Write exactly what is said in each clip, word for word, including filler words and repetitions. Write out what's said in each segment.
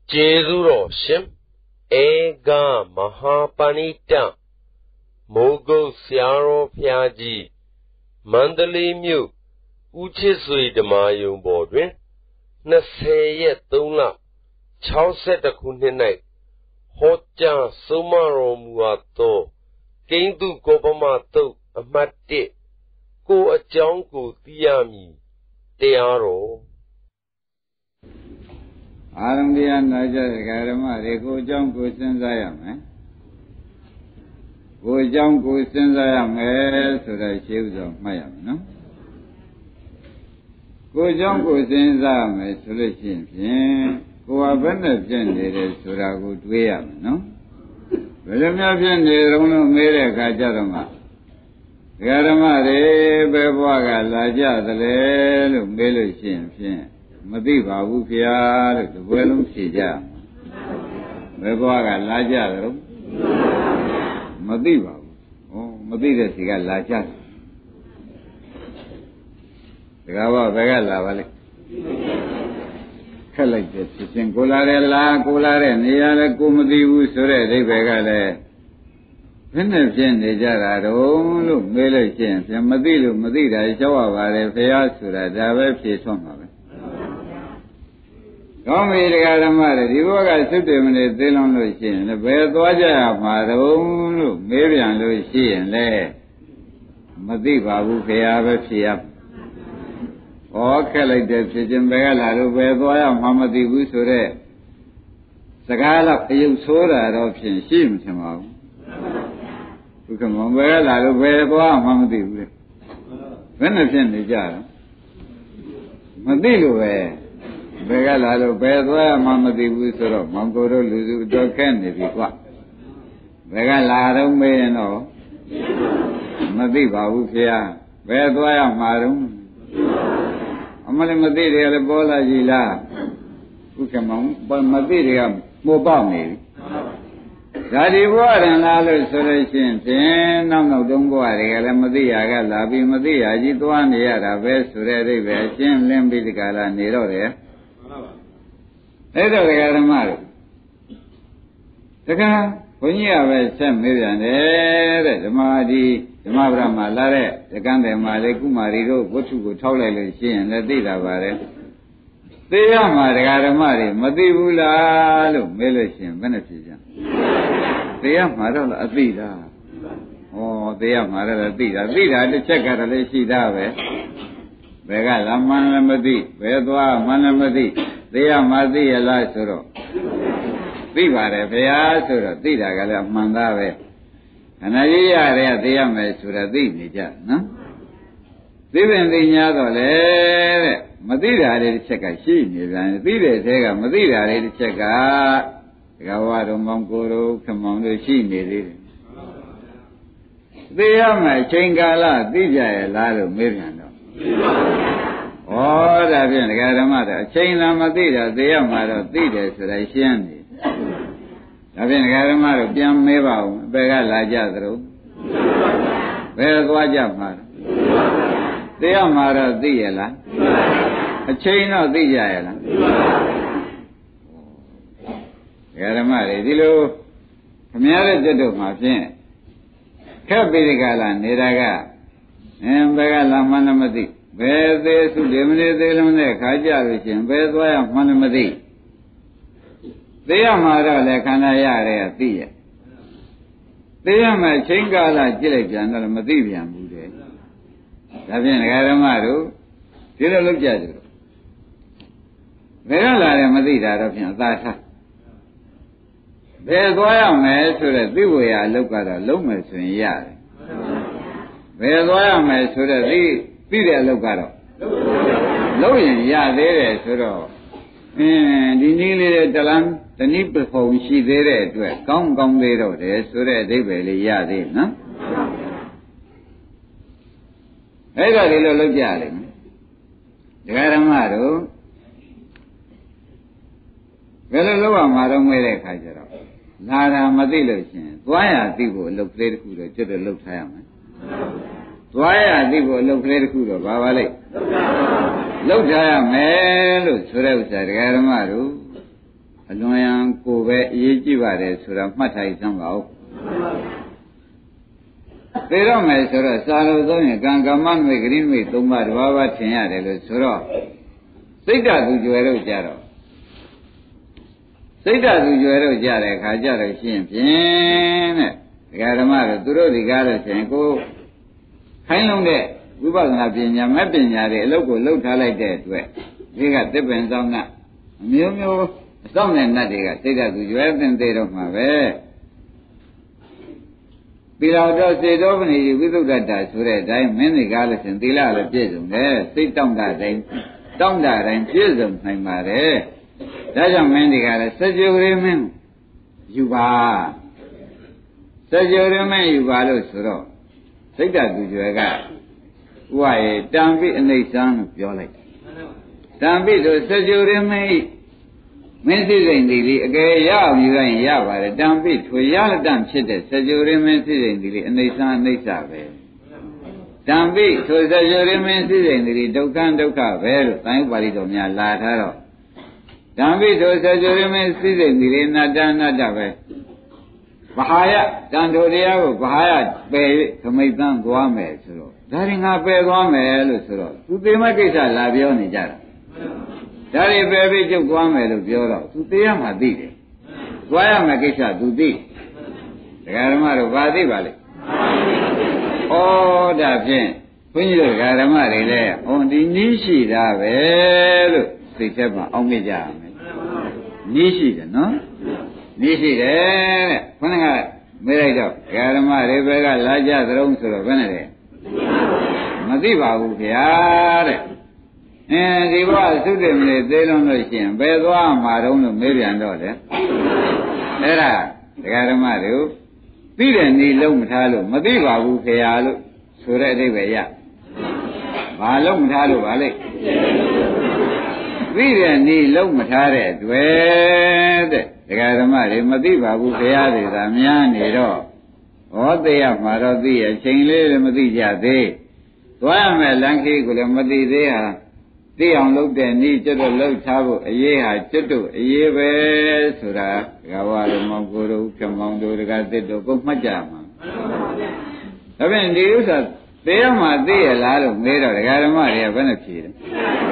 Jezuro Shim Ega Mahapanita Mogo Siaro Piaji Mandali Mu Uchisui de Mayum Bodwin Naseye Tuna Chauset the Kunine Hoja Sumaro Muato Kindu Gobamato Amati Go a Jangu Tiami Tearo Aramdia Naja Garama, Reko Jangu Senzayam, Go Jangu Senzayam, so that she was of Mayam, no? Go Jangu Senzayam, solution, go a benefit, so that good way up, no? Well, I'm not in the Rono Mere Gajarama. Garama, Bebaga, Laja, the Lel, Melushin. Mati Babu Pia, the Wellum Sija. Bebaga Laja, Mati Babu. Oh, Mati the Siga Laja. The Gava Vega Lavale. Collected, Sissin Colarella, Colare, Niala Kumadi Usure, de Vegale. Venezian de Jarado, look, Melushin, Madilu, Madida, Java, Fiasura, Dave Pisoma. Come here, Garamara, you are sitting in the Dillon Lucien, the Bedwaja, Maro, Miriam Lucien, Le Madiba, who pay our Sia. Or collected Sijin Bella, who Bedwaya, Mamadi Wusure. Sagala, you saw that option, Shim somehow. Who come on, Bella, who Bedwa, Mamadi. When I send the jar Madilu. Begala, Bedwa, Mamadi Wusoro, Mangoro, Luzu, Dokan, if you want. Begala, may know. Madiba, Wufia, Bedwa, Marum. Amali Madiria, Bola Gila, Ukamon, but Madiria, Mobami. Daddy, what an other solution, no, no, don't go at it, Madia, Labi, Madia, Jituan, Yara, West, Ready, Veshin, Lembiticala, Nero. Let us get a matter. The car, when you have a Sam Million, the Madi, the Mabrama, Lare, the Gande Malekumari, what you could tolerate, she and the Dita Vare. They are Margaramari, Madibula, Melishin, Benefician. They are Marala Adida. Oh, they are Marala Adida. Adida, the check out of the Shidave. Begala Manamadi, Vedwa Manamadi. They are Madi Elasuro. Vivare, Veasura, Dida Gala Mandave. And I are they are Mesura Dinija, no? Divin Dinado, Madida did check a sheet, and Dida Tega, Madida did check a Gawado Mongoro, come on the sheet needed. They are my Chingala, Dija, Lalo Miriano. Oh, that's in the Garamata. Chain Lamadida, they are Mara, Dida, so I shandy. I've been Garamata, Jam Meva, Begala Jadro. Where's Wajamar? They are Mara, Diela. A chain of Dijaela. Garamari, Dilo, Kamara Jado, my friend. Kabirigala, Niraga, and Begala Manamadi. Where they should eliminate the eliminate Kaja, where's why I'm Manamadi? They are Mara like Anaya, Tia. They are my Chingala, Jilijan, and Madivian Bude. Davin Garamaru, Tilla look Jadu. Where are Madida of him, that's there's why I'm made so that the way I look at a Lomas in Yard. Where's why I'm made so that the Peter Locaro. Loyan, ya, there is so. And the nearly the land, the nipple home, she there to a come, come there, so that they really, ya, they, no? I got a little jolly. The Garamaro. Well, a lower madam where I catch it up. Nara Madilation. Why are people look very good to the look time? Why are people look very good of Bavale? Look, I am a look, so I was at Garamaru. အလွန်ရန်ကိုပဲအရေးကြီးပါတယ်ဆိုတော့မှတ်ထားစမ်းပါဦးသေတော့မယ်ဆိုတော့စာလို့သုံးရင်ကံကမ္မမိတ်ဂရိမိတ်သုံးပါးတစ်ပါးပါထင်ရတယ်လို့ဆိုတော့စိတ်ဓာတ်သူကျွယ်တော့ကြတော့စိတ်ဓာတ်သူကျွယ်တော့ကြတဲ့ခါကြတော့ရှင်းဖြင့်တဲ့ဒကာဓမ္မတို့သူတို့ဒီကားလို့ရှင်ကိုခိုင်းလုံးတဲ့ဝိပဿနာပညာမဲ့ပညာတွေအလုပ်ကိုလုပ်ထားလိုက်တဲ့အတွက်ဒီကသစ်ပင်ဆောင်ကအမျိုးမျိုးအဆောင်တဲ့နတ်တွေကစိတ်ဓာတ်သူကျွယ်တင်သေးတော့မှာပဲသီလတော်စေတောပဏိဝိသုဒ္ဓတာဆိုတဲ့အတိုင်းမင်းတွေကားလို့ရှင်သီလလည်းပြည့်စုံတယ်စိတ်တောင့်တတိုင်းတောင့်တတိုင်းပြည့်စုံနိုင်ပါတယ်ဒါကြောင့်မင်းတွေကလည်းစကြဝဠာမင်းယူပါစကြဝဠာမင်းယူပါလို့ဆိုတော့စိတ်ဓာတ်သူကျွယ်ကဥပယေတံပိအနိစ္စံလို့ပြောလိုက်တံပိဆိုစကြဝဠာမင်းမင်းစိစိန်ဒီလေးအကယ်ရအောင်ယူလိုက်ရင်ရပါတယ်တံပိထွေရလက်တံဖြစ်တဲ့စကြဝဠာမင်းစိစိန်ဒီလေးအနိစ္စအနိစ္စပဲတံပိဆိုစကြဝဠာမင်းစိစိန်ဒီလေးဒုက္ခဒုက္ခပဲလို့တိုင်းဥပါဠိတော်များလာထားတော့တံပိဆိုစကြဝဠာမင်းစိစိန်ဒီလေးအနတ္တအနတ္တပဲဘာဟာယတန်ထိုတရားကိုဘာဟာယပယ်၍သမိတ်တန်းသွားမယ်ဆိုတော့ဒါရင်ငါပယ်သွားမယ်လို့ဆိုတော့သူသေမကိစ္စလာပြောနေကြတာဒါတွေပယ်ပြီးကျုပ်သွားမယ်လို့ပြောတော့သူသေရမှာသိတယ်သွားရမယ်ကိစ္စသူသိဒကာဓမ္မတို့ဘာသိပါလိမ့်ဩဒါဖြင့်ဘုန်းကြီးတို့ဒကာဓမ္မတွေလည်းဟောဒီနည်းရှိတာပဲလို့သိချက်မှာအောက်မြစ်ကြရမယ်နည်းရှိတယ်နော်နည်းရှိတယ်တဲ့ခொနကမေးလိုက်တော့ဒကာဓမ္မတွေဘက်ကလာကြသရုံးဆိုတော့ဘယ်နဲ့လဲမသိပါဘူးခင်ဗျာတဲ့အင်းဒီဘဝသုတေမလေးသေးလုံးလို့ရှိရင်ဘယ်သွားမှာတုံးလို့မေးပြန်တော့လေအဲ့ဒါဒကာဓမ္မတို့သိတဲ့နေလုံးမထားလို့မသိပါဘူးခင်ဗျာလို့ဆိုတဲ့အဓိပ္ပာယ်ရဘာလုံးမထားလို့ပါလိမ့်သိတဲ့နေလုံးမထားတဲ့တွေ့တဲ့ဒကာဓမ္မတွေမသိပါဘူးခင်ဗျာတွေသာများနေတော့ဟောသိရမှာတော့သိရချိန်လေးလည်းမသိကြသေးသွားရမယ်လမ်းခီးကိုလည်းမသိသေးဟာသိအောင်လုပ်တဲ့နည်းကျွတ်တော့လှုပ်ထားဖို့အရေးဟာကျွတ်တို့အရေးပဲဆိုတာဒကာဝါတို့မောင်ကိုတို့ဖြမောင်တို့ဒကာသစ်တို့ကိုမှတ်ကြမှာဒါဖြင့်ဒီဥစ္စာသိရမှာသိရလားလို့မေးတော့ဒကာဓမ္မတွေကဘယ်နဲ့ဖြေတယ်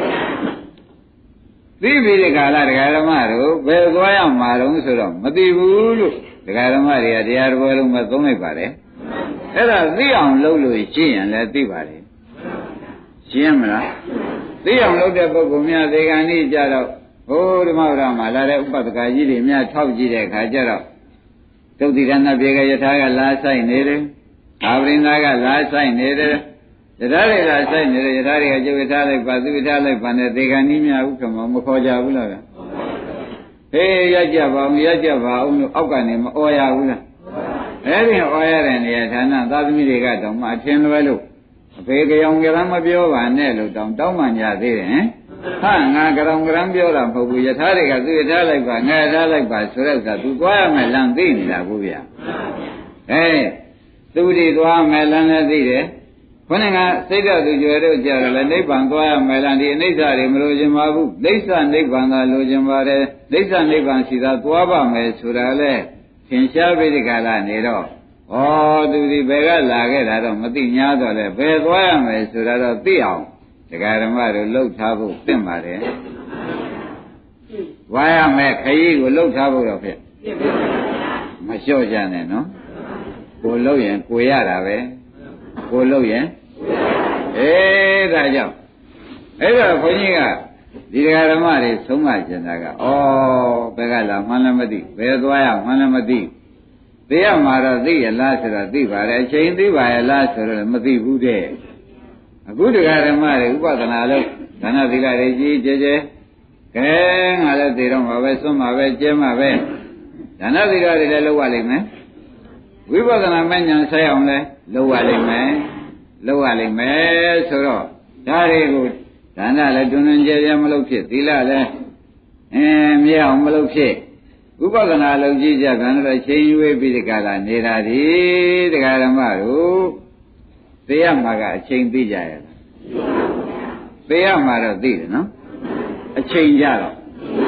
သိပြီဒီကာလဒကာဓမ္မတို့ဘယ်သွားရမှာတုံးဆိုတော့မသိဘူးလို့ဒကာဓမ္မတွေကတရားတော်လုံးမသုံးလိုက်ပါတယ်အဲ့ဒါသိအောင်လုပ်လို့ရှင်းရင်လည်းသိပါတယ်ရှင်းမလားသိအောင်လုပ်တဲ့ပုဂ္ဂိုလ်များသေကံဤကြတော့ဟိုဓမ္မဝရမှာလာတဲ့ဥပဒကကြီးတွေများထောက်ကြည့်တဲ့အခါကျတော့သုတ်တိရဏပြေကယထာကလာဆိုင်နေတယ်အာဝိန္ဒာကလာဆိုင်နေတယ်ယထာတွေကဆိုင်နေတယ်ယထာတွေကကျုပ်ယထာလိုက်ပါသူယထာလိုက်ပါနဲ့သေကံဤများဥက္ကမမခေါ်ကြဘူးလားဟေးရကြပါအောင်ရကြပါအောင်လို့အောက်ကနေမအော်ရဘူးလားအဲ့ဒီအော်ရတဲ့နေရာဌာနသာသမီတွေကတောင်မှအထင်လွဲလို့အဖေကြောင်ကြမ်းမပြောပါနဲ့လို့တောင်းတောင်းမှညာသေးတယ်ဟင်ဟာငါကြောင်ကြမ်းပြောတာမဟုတ်ဘူးယထာတွေကသူယထာလိုက်ပါငါယထာလိုက်ပါဆိုတဲ့ဥစ္စာသူသွားရမယ်လမ်းသိနေတာကိုဗျာအဲသူဒီသွားမယ်လမ်းလည်းသိတယ်ခொနကစိတ်ဓာတ်သူကျွယ်တို့ကြတယ်လေနိဗ္ဗာန်သွားရမယ်လမ်းဒီအနိစ္စတွေမလိုချင်ပါဘူးဒိဋ္ဌနိဗ္ဗာန်သာလိုချင်ပါတယ်ဒိဋ္ဌနိဗ္ဗာန်ရှိသာသွားပါမယ်ဆိုတာလေသင်ရှားပြီးဒီကလာနေတော့ဩသူဒီဘယ်ကလာခဲ့တာတော့မသိ냐တော့လေဘယ်သွားရမယ်ဆိုတာတော့သိအောင်ဒကာဓမ္မတို့လှုပ်ထားဖို့သင့်ပါတယ်ဝါရမယ်ခရီးကိုလှုပ်ထားဖို့တော့ဖြစ်မလျှော့ကြနဲ့နော်ကိုလှုပ်ရင်ကိုရတာပဲကိုလှုပ်ရင်အေးဒါကြောင့်အဲ့တော့ခွန်ကြီးကဒီဒကာဓမ္မတွေဆုံးမကျင်တာကဩဘယ်ကလာမှန်းလည်းမသိဘယ်သွားရမှန်းလည်းမသိသိရမှာတော့သိရလားဆိုတော့သိပါတယ်အချိန်သိပါရဲ့လားဆိုတော့မသိဘူးတဲ့အခုတရားဓမ္မတွေဥပဒနာလို့ဒါနသီလတွေကြီးကျယ်ကျယ်ကဲငါလည်းသိတော့မှာပဲစွန့်မှာပဲကျဲမှာပဲဒါနသီလတွေလည်းလုပ်ရလိမ့်မယ်ဝိပဿနာမဉ္ဇဉ်ဆက်အောင်လည်းလုပ်ရလိမ့်မယ်လုပ်ရလိမ့်မယ်ဆိုတော့ဒါတွေကိုဒါနလည်းတွင်တွင်ကျယ်ကျယ်မလုပ်ဖြစ်သီလလည်းအင်းမြဲအောင်မလုပ်ဖြစ်ဥပဒနာလုံးကြည့်ကြကံတော့ချိန်ရွေးပြီးဒီကလာနေတာဒီတရားဓမ္မတို့သိရမှာကအချိန်သိကြရလားသိရမှာတော့သိတယ်နော်အချိန်ကြတော့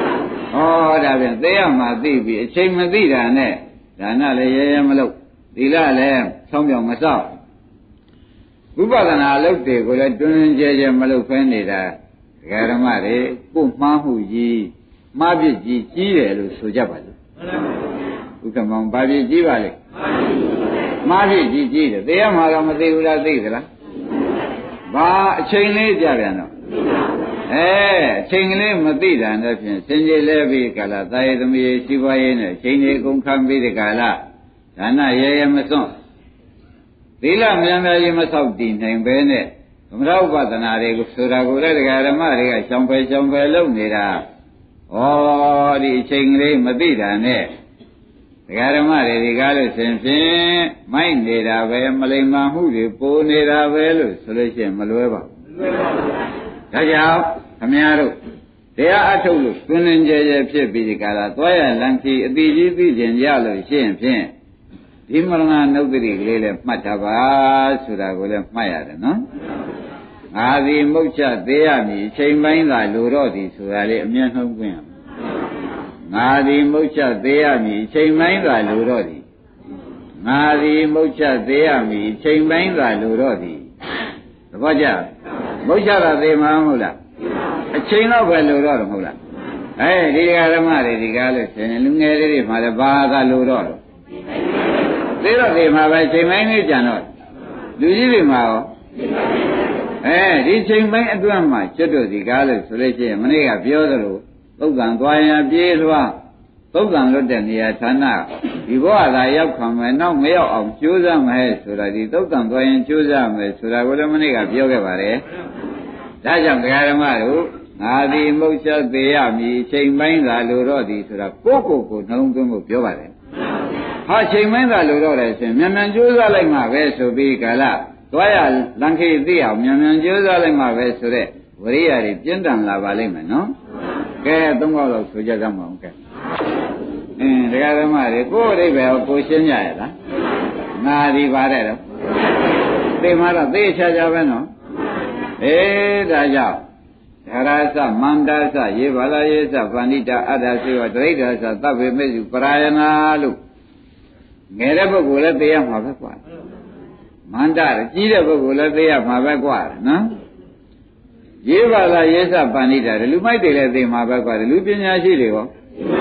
ဩဒါဖြင့်သေရမှာသိပြီအချိန်မသိတာနဲ့ဒါနလည်းရဲရဲမလုပ်သီလလည်းဆောင်းပြောင်မစောင့်ဝိပဿနာအလုပ်တွေကိုလည်းတွင်တွင်ကျဲကျဲမလုပ်ဖဲနေတာဒကာဓမ္မတွေကိုမှားမှုကြီးမှားပြစ်ကြီးကြီးတယ်လို့ဆိုကြပါလို့ဥက္ကမောင်ဘာပြစ်ကြီးပါလဲမှားပြစ်ကြီးကြီးတယ်သေရမှာတော့မသိဘူးလားသိသလားဘာအချိန်လေးကြပြန်တော့အဲအချိန်ကလေးမသိတာနဲ့ဖြင့်စင်ကြီးလဲပြီးကာလသာယသမီးရှိပွားရေးနဲ့အချိန်လေးကုန်ခံပြီးဒီကာလဒါနရဲရဲမစွန့်သီလမြန်မြန်ကြီးမဆောက်တည်နိုင်ပဲနဲ့သမထဥပဒနာတွေကိုဆိုတာကိုလည်းဒကာဓမ္မတွေကရှောင်ပယ်ရှောင်ပယ်လုပ်နေတာဩဒီအချိန်ကလေးမသိတာနဲ့ဒကာဓမ္မတွေဒီကားလို့ရှင်ဖြင့်မိုက်နေတာပဲမလိမ္မာမှုတွေပိုနေတာပဲလို့ဆိုလို့ရှိရင်မလွဲပါဘူးမလွဲပါဘူးဒါကြောင့်ခမည်းတော်တရားအထုတ်လို့တွင်တွင်ကြဲကြဲဖြစ်ပြီးဒီကာလသွားရလန်ခီအတိကြီးသိကျင်ရလို့ရှိရင်ဖြင့်ဒီမရဏနုဒ္ဒတိကလေးလည်းမှတ်တာပါဆိုတာကိုလည်းမှတ်ရတယ်နော်ငါသည်မုတ်ချသေးရမည်အချိန်ပိုင်းသာလိုတော့သည်ဆိုတာလေးအမျက်နှုံးခွင့်ငါသည်မုတ်ချသေးရမည်အချိန်ပိုင်းသာလိုတော့သည်ငါသည်မုတ်ချသေးရမည်အချိန်ပိုင်းသာလိုတော့သည်သဘောကျမုတ်ချတာသေးမှာမဟုတ်လားအချိန်တော့ပဲလိုတော့တယ်မဟုတ်လားအဲဒီဓမ္မတွေဒီကားလို့ရှင်လူငယ်လေးတွေမှာလည်းဘာသာလိုတော့တော့သေးတော့သေးမှာပဲချိန်ပိုင်းလေးကြံတော့လူကြီးတွေမှာရောအဲဒီချိန်ပိုင်းအတွင်းမှာကျွတ်တို့ဒီကားလို့ဆိုလို့ရှိရင်မနေ့ကပြောသလိုသုတ်တန်သွားရင်ပြေးလွှားသုတ်တန်လွတ်တဲ့နေရာဌာနဒီဘဝသာရောက်ခံမယ်နောက်မရောက်အောင်ကြိုးစားမယ်ဆိုတာဒီသုတ်တန်သွားရင်ကြိုးစားမယ်ဆိုတာကိုလည်းမနေ့ကပြောခဲ့ပါတယ်ဒါကြောင့်ဓမ္မတို့ငါသည်မုတ်ချက်သေးရမည်ချိန်ပိုင်းသာလိုတော့သည်ဆိုတာကိုယ့်ကိုယ်ကိုနှလုံးသွင်းဖို့ပြောပါတယ်ဟာချိန်ပိုင်းသာလိုတော့တယ်ရှင်မြန်မြန်ကြိုးစားလိုက်မှပဲဆိုပြီးကာလသွားရလန်ခေသိအောင်မြန်မြန်ကြိုးစားလိုက်မှပဲဆိုတဲ့ဝရိယတွေပြင်းထန်လာပါလိမ့်မယ်နော်ကဲသုံးခေါက်လောက်ဆိုကြကြမှာအောင်ကဲအင်းဒကာဓမ္မတွေကိုယ်အိဗယ်ကိုရှင်းကြရလားငါဒီပါတဲ့တော့သိမှတော့သိချာချာပဲနော်အေးဒါကြောင့်ဓရသမန္တသယေဘာလယေသဗန္တိတာအတ္တစေဝဒိဋ္ဌာသသဗ္ဗေမေစုပရာယနာလို့ငယ်တဲ့ပုဂ္ဂိုလ်လည်းသိရမှာပဲကွာမန္တကြီးတဲ့ပုဂ္ဂိုလ်လည်းသိရမှာပဲကွာနော်ယေဘာလယေသဗန္တိတာလူမိုက်တွေလည်းသိမှာပဲကွာလူပညာရှိတွေရော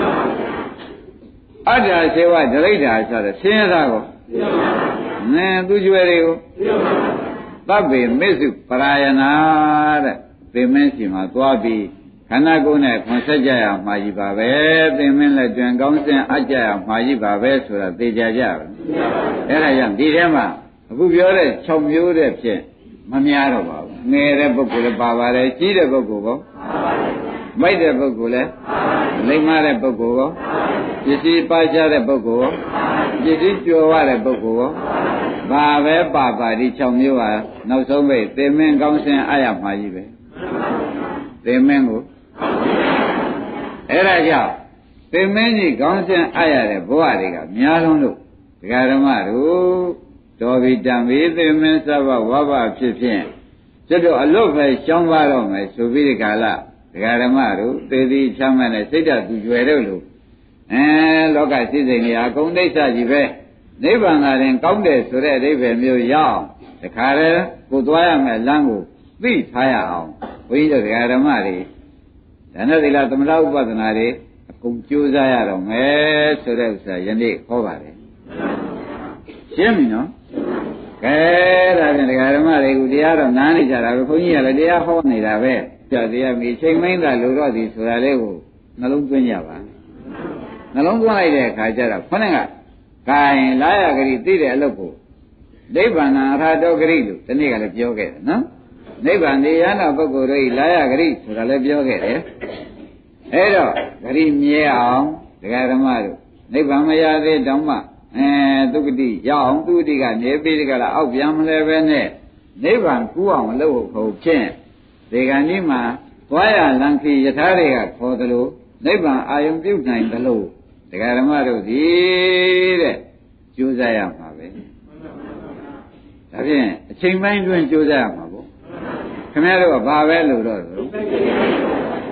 အတ္တစေဝဒိဋ္ဌာဆိုတဲ့ဆင်းရဲတာကိုနင်းသူကျွဲတွေကိုသဗ္ဗေမေစုပရာယနာတဲ့သင်မင်းစီမှာသွားပြီးခန္ဓာကိုယ်နဲ့ခွန်ဆက်ကြရမှာကြီးပါပဲသင်မင်းလက်တွင်ကောင်းစင်အကြရမှာကြီးပါပဲဆိုတာသိကြကြပါအဲ့ဒါကြောင့်ဒီထဲမှာအခုပြောတဲ့၆မျိုးတဲ့ဖြင့်မများတော့ပါဘူးငယ်တဲ့ပုဂ္ဂိုလ်လည်းပါပါတယ်ကြီးတဲ့ပုဂ္ဂိုလ်ကောမိုက်တဲ့ပုဂ္ဂိုလ်လည်းလိမ္မာတဲ့ပုဂ္ဂိုလ်ကောပစ္စည်းပါချတဲ့ပုဂ္ဂိုလ်ကောပစ္စည်းကျော်ရတဲ့ပုဂ္ဂိုလ်ကောဘာပဲပါပါဒီ၆မျိုးဟာနောက်ဆုံးပဲသင်မင်းကောင်းစင်အရမှာကြီးပဲသင်မင်းကိုအဲ့ဒါကြောင့်သင်မင်းကြီးကောင်းစင်အရတဲ့ဘဝတွေကများလုံးလို့ဒကာဓမ္မတို့တော်ပြီတံပြီသင်မင်းစဘဝဘဖြစ်ဖြင့်ကျွတ်တော့အလွတ်ပဲရှောင်းပါတော့မယ်ဆိုပြီးဒီကလာဒကာဓမ္မတို့သေသည်ချမ်းမဲ့နဲ့စိတ်ဓာတ်သူကျွယ်တို့လို့အဲလောကစိစိမ်တွေအကုန်ဒိဋ္ဌကြီးပဲနိဗ္ဗာန်သာရင်ကောင်းတယ်ဆိုတဲ့အဓိပ္ပာယ်မျိုးရောက်တခါတည်းကိုသွားရမယ်လမ်းကိုသိထားရအောင်ဘုန်းကြီးတို့ဓမ္မတွေဒါနဲ့သီလသမထဥပဒနာတွေအကုန်ကြိုးစားရတော့မယ်ဆိုတဲ့ဥစ္စာယနေ့ဟောပါတယ်ရှင်းပြီနော်ကဲဒါဖြင့်ဓမ္မတွေကတရားတော့နားနေကြတာပဲဘုန်းကြီးကလည်းတရားဟောနေတာပဲကြောက်တရားမိချိန်မင်းသာလိုတော့သည်ဆိုတာလေးကိုနှလုံးသွင်းကြပါနှလုံးသွင်းလိုက်တဲ့အခါကျတော့ခொနဲ့ကကဲလာရဂရိသိတဲ့အလုပ်ကိုနိဗ္ဗာန်အထာတောဂရိလို့ဒီနေ့ကလည်းပြောခဲ့တယ်နော်နိဗ္ဗာန်နေရနာပုဂ္ဂိုလ်တို့ဤလာရဂရိဆိုတာလည်းပြောခဲ့တယ်အဲတော့ဂရိမြဲအောင်ဒကာဓမ္မတို့နိဗ္ဗာန်မရသေးတောင်မှအဲသုဂတိရအောင်သုဂတိကမြဲပြီးဒီကလာအောက်ပြန်မလဲပဲနဲ့နိဗ္ဗာန်ကူးအောင်လုပ်ဖို့ဖြင့်ဒီကနေ့မှာသွားရလန်ခီယထာတွေကခေါ်သလိုနိဗ္ဗာန်အာယုံပြုနိုင်သလိုဒကာဓမ္မတို့ဒီတဲ့ကြိုးစားရမှာပဲဒါဖြင့်အချိန်ပိုင်းတွင်ကြိုးစားရမှာပေါ့ခင်ဗျားတို့ကဘာပဲလို့တော့ဟ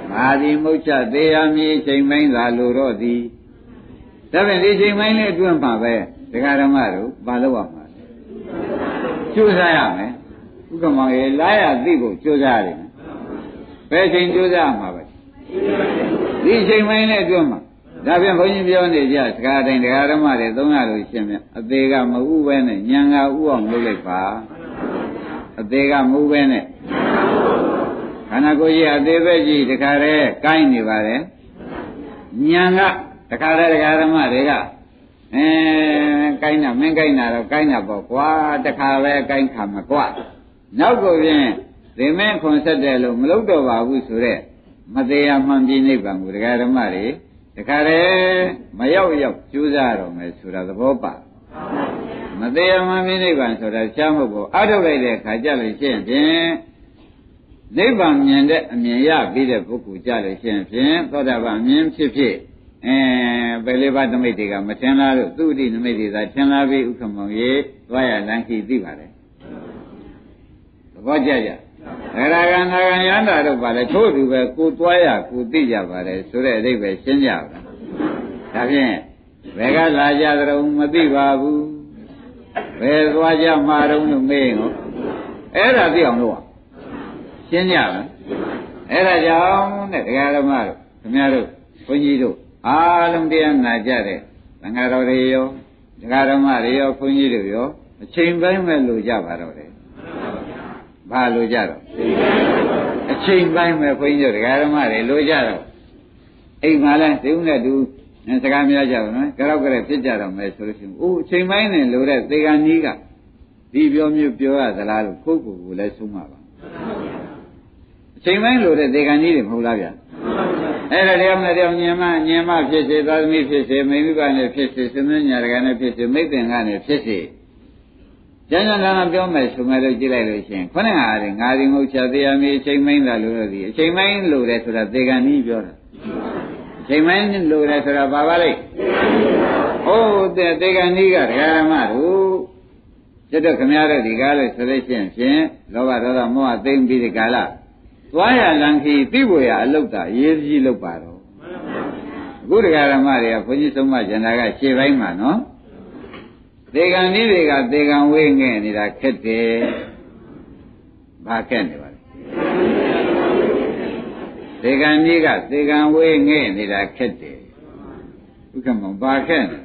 ငါသည်မုတ်ချသေးရမည်ချိန်ပိုင်းသာလိုတော့သည်ဒါဖြင့်ဒီချိန်ပိုင်းလေးအတွင်းမှာပဲဒကာဓမ္မတို့မလုပ်ရမှာကျိုးစားရမယ်ဥက္ကမောင်ရေလာရသိဖို့ကျိုးစားရတယ်ဘယ်ချိန်ကျိုးစားမှာပဲဒီချိန်ပိုင်းလေးအတွင်းမှာဒါဖြင့်ဘုန်းကြီးပြောနေကြစကားတိုင်းဒကာဓမ္မတွေသုံးရလို့ရှင်းပြန်အသေးကမဥပဲနဲ့ဉာဏ်ကဥအောင်လုပ်လိုက်ပါအသေးကမဥပဲနဲ့ခန္ဓာကိုယ်ကြီးအသေးပဲကြီးတခါတည်းကိုင်းနေပါတယ်ဉာဏ်ကတခါတည်းဒကာဓမ္မတွေကအဲကိုင်းတာမင်းကိုင်းတာတော့ကိုင်းတာပေါ့ကွာတခါလဲကိုင်းခါမကွာနောက်ကိုဖြင့်ဒီမင်းခွန်ဆက်တယ်လို့မလုပ်တော့ပါဘူးဆိုတော့မသေးရမှန်ပြိနိဗ္ဗာန်ကိုဒကာဓမ္မတွေတခါတည်းမရောက်ရောက်ကျိုးစားတော့မယ်ဆိုတာသဘောပါမသေးရမှန်ပြိနိဗ္ဗာန်ဆိုတာရှားမဟုတ်ဘူးအထုတ်လိုက်တဲ့ခါကြလို့ရှိရင်ဖြင့်နိဗ္ဗာန်မြင်တဲ့အမြင်ရပြီးတဲ့ပုဂ္ဂိုလ်ကြလို့ရှိရင်ဖြင့်သောတာပန်မြင်ဖြစ်ဖြစ်အဲဘယ်လေးပါးသမိတ်တွေကမထင်လားလို့သူ့အတိနမိတ်တွေသာထင်လားပြီးဥက္ကမောင်ရေသွားရလမ်းခီသိပါတယ်သဘောကျကြအရာဂနာဂယန္တာတို့ပါလေထို့သူပဲကိုသွားရကိုသိကြပါတယ်ဆိုတဲ့အဓိပ္ပာယ်ရှင်းကြပါဒါဖြင့်ဘယ်ကလာကြသရုံမသိပါဘူးဘယ်သွားကြမှာတုံးလို့မေးရင်ဟောအဲ့ဒါသိအောင်လို့ရှင်းကြပါအဲ့ဒါကြောင့်တဲ့ဒကာဓမ္မတို့ခင်ဗျားတို့ဘုန်းကြီးတို့အားလုံးတရားနာကြတဲ့သံဃာတော်တွေရောဒကာဓမ္မတွေရောဘုန်းကြီးတို့ရောအချိန်ပိုင်းမဲ့လို့ကြပါတော့တယ်ဘာလို့ကြတော့အချိန်ပိုင်းမဲ့ဘုန်းကြီးတို့ဒကာဓမ္မတွေလို့ကြတော့အိမ်မှာလဲဒီဦးနဲ့တူစကားများကြပါနော်ကြောက်ကြရဖြစ်ကြတော့မယ်ဆိုလို့ရှိရင်အိုးအချိန်ပိုင်းနဲ့လို့တဲ့သေကံကြီးကဒီပြောမျိုးပြောရသလားလို့ကိုယ့်ကိုယ်ကိုလည်းဆုံးမှာပါအချိန်ပိုင်းလို့တဲ့သေကံကြီးတွေမဟုတ်လားဗျာအဲ့ဒါတရားမနဲ့တရားညင်မညင်မဖြစ်စေသာသမီဖြစ်စေမိမိကနဲ့ဖြစ်စေသမင်းညာတကနဲ့ဖြစ်စေမိတ်သင်္ကနဲ့ဖြစ်စေကျန်ကျန်လာပြောမယ်ဆိုမယ်လို့ကြည့်လိုက်လို့ရှိရင်ခொနဲ့ဟာတွေငါဒီငုတ်ချသေးရမည်အချိန်ပိုင်းသာလို့လို့ဒီအချိန်ပိုင်းလို့တယ်ဆိုတာသေကံကြီးပြောတာအချိန်ပိုင်းလို့တယ်ဆိုတာဘာပါလဲဟုတ်တဲ့သေကံကြီးကဒကာမတို့ကျွတ်ခမရတဲ့ဒီကားလို့ဆိုလို့ရှိရင်ဖြင့်လောဘဒေါသမောဟသိမ့်ပြီးဒီကာလသွားရလံခီသိဖို့ရအလုတ်တာရေးကြီးလုပ်ပါတော့အခုဒကာရမတွေကဘုန်းကြီးဆုံးမကျန်တာကရှေ့ပိုင်းမှာနော်သေကံကြီးတွေကသေကံဝေးငဲ့နေတာခက်တယ်ဘာခက်နေပါလဲသေကံကြီးကသေကံဝေးငဲ့နေတာခက်တယ်ဥက္ကမောဘာခက်နေ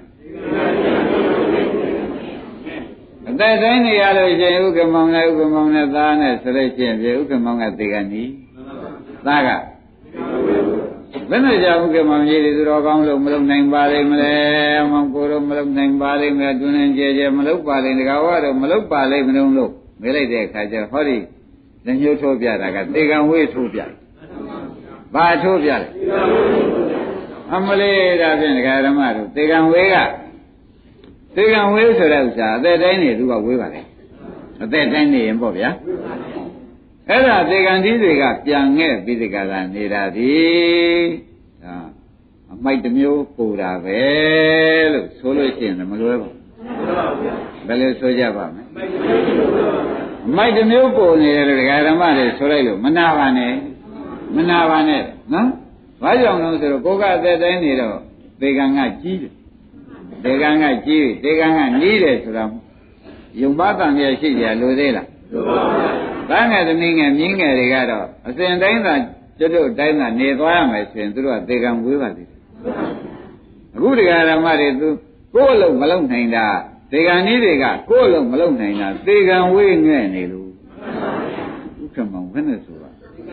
အသက်တိုင်းနေရလို့ရှိရင်ဥက္ကမောင်နဲ့ဥက္ကမောင်နဲ့သားနဲ့ဆိုလို့ရှိရင်ပြေဥက္ကမောင်ကသေကံကြီးသားကဘယ်နဲ့ကြောင့်ဥက္ကမောင်ကြီးတွေသူတော်ကောင်းလို့မလုပ်နိုင်ပါလိမ့်မလဲမောင်ကိုတော့မလုပ်နိုင်ပါလိမ့်မယ်တွင်နေကြဲကြဲမလုပ်ပါလိမ့်တကားတော့မလုပ်ပါလိမ့်မလို့လို့မေးလိုက်တဲ့အခါကျဟောဒီလက်ညှိုးထိုးပြတာကသေကံဝေးထိုးပြတယ်ဘာထိုးပြလဲအမလေးဒါဖြင့်ဒကာဓမ္မတို့သေကံဝေးကသေကံဝေးဆိုတဲ့ဥစ္စာအသက်တိုင်းနေသူကဝေးပါလေအသက်တိုင်းနေရင်ပေါ့ဗျာအဲ့ဒါသေကံကြီးတွေကပြန်ခဲ့ပြီးဒီကလာနေတာဒီဒါအမိုက်တစ်မျိုးပူတာပဲလို့ဆိုလို့ရှိရင်မလွယ်ပါဘူးဘယ်လိုဆိုကြပါမလဲအမိုက်တစ်မျိုးပူနေတယ်လို့ဒကာဓမ္မတွေဆိုလိုက်လို့မနာပါနဲ့မနာပါနဲ့နော်ဘာကြောင့်လဲဆိုတော့ကိုကအသက်တိုင်းနေတော့သေကံကကြီးတယ်သေကံကကြီးသေကံကနီးတယ်ဆိုတာယုံပါတန်ရရှိကြလို့သေးလားတန်းငယ်သမီးငယ်မြင်းငယ်တွေကတော့အစဉ်တိုင်းသာကျွတ်တို့တိုင်းသာနေသွားရမယ်ဆိုရင်သူတို့ကသေကံဝေးပါသေးတယ်အခုတရားဓမ္မတွေသူကိုယ့်အလုံးမလုံးနိုင်တာသေကံကြီးတွေကကိုယ့်အလုံးမလုံးနိုင်တာသေကံဝေးငဲ့နေလို့ဥက္ကမောင်ဘယ်နဲ့ဆိုပါ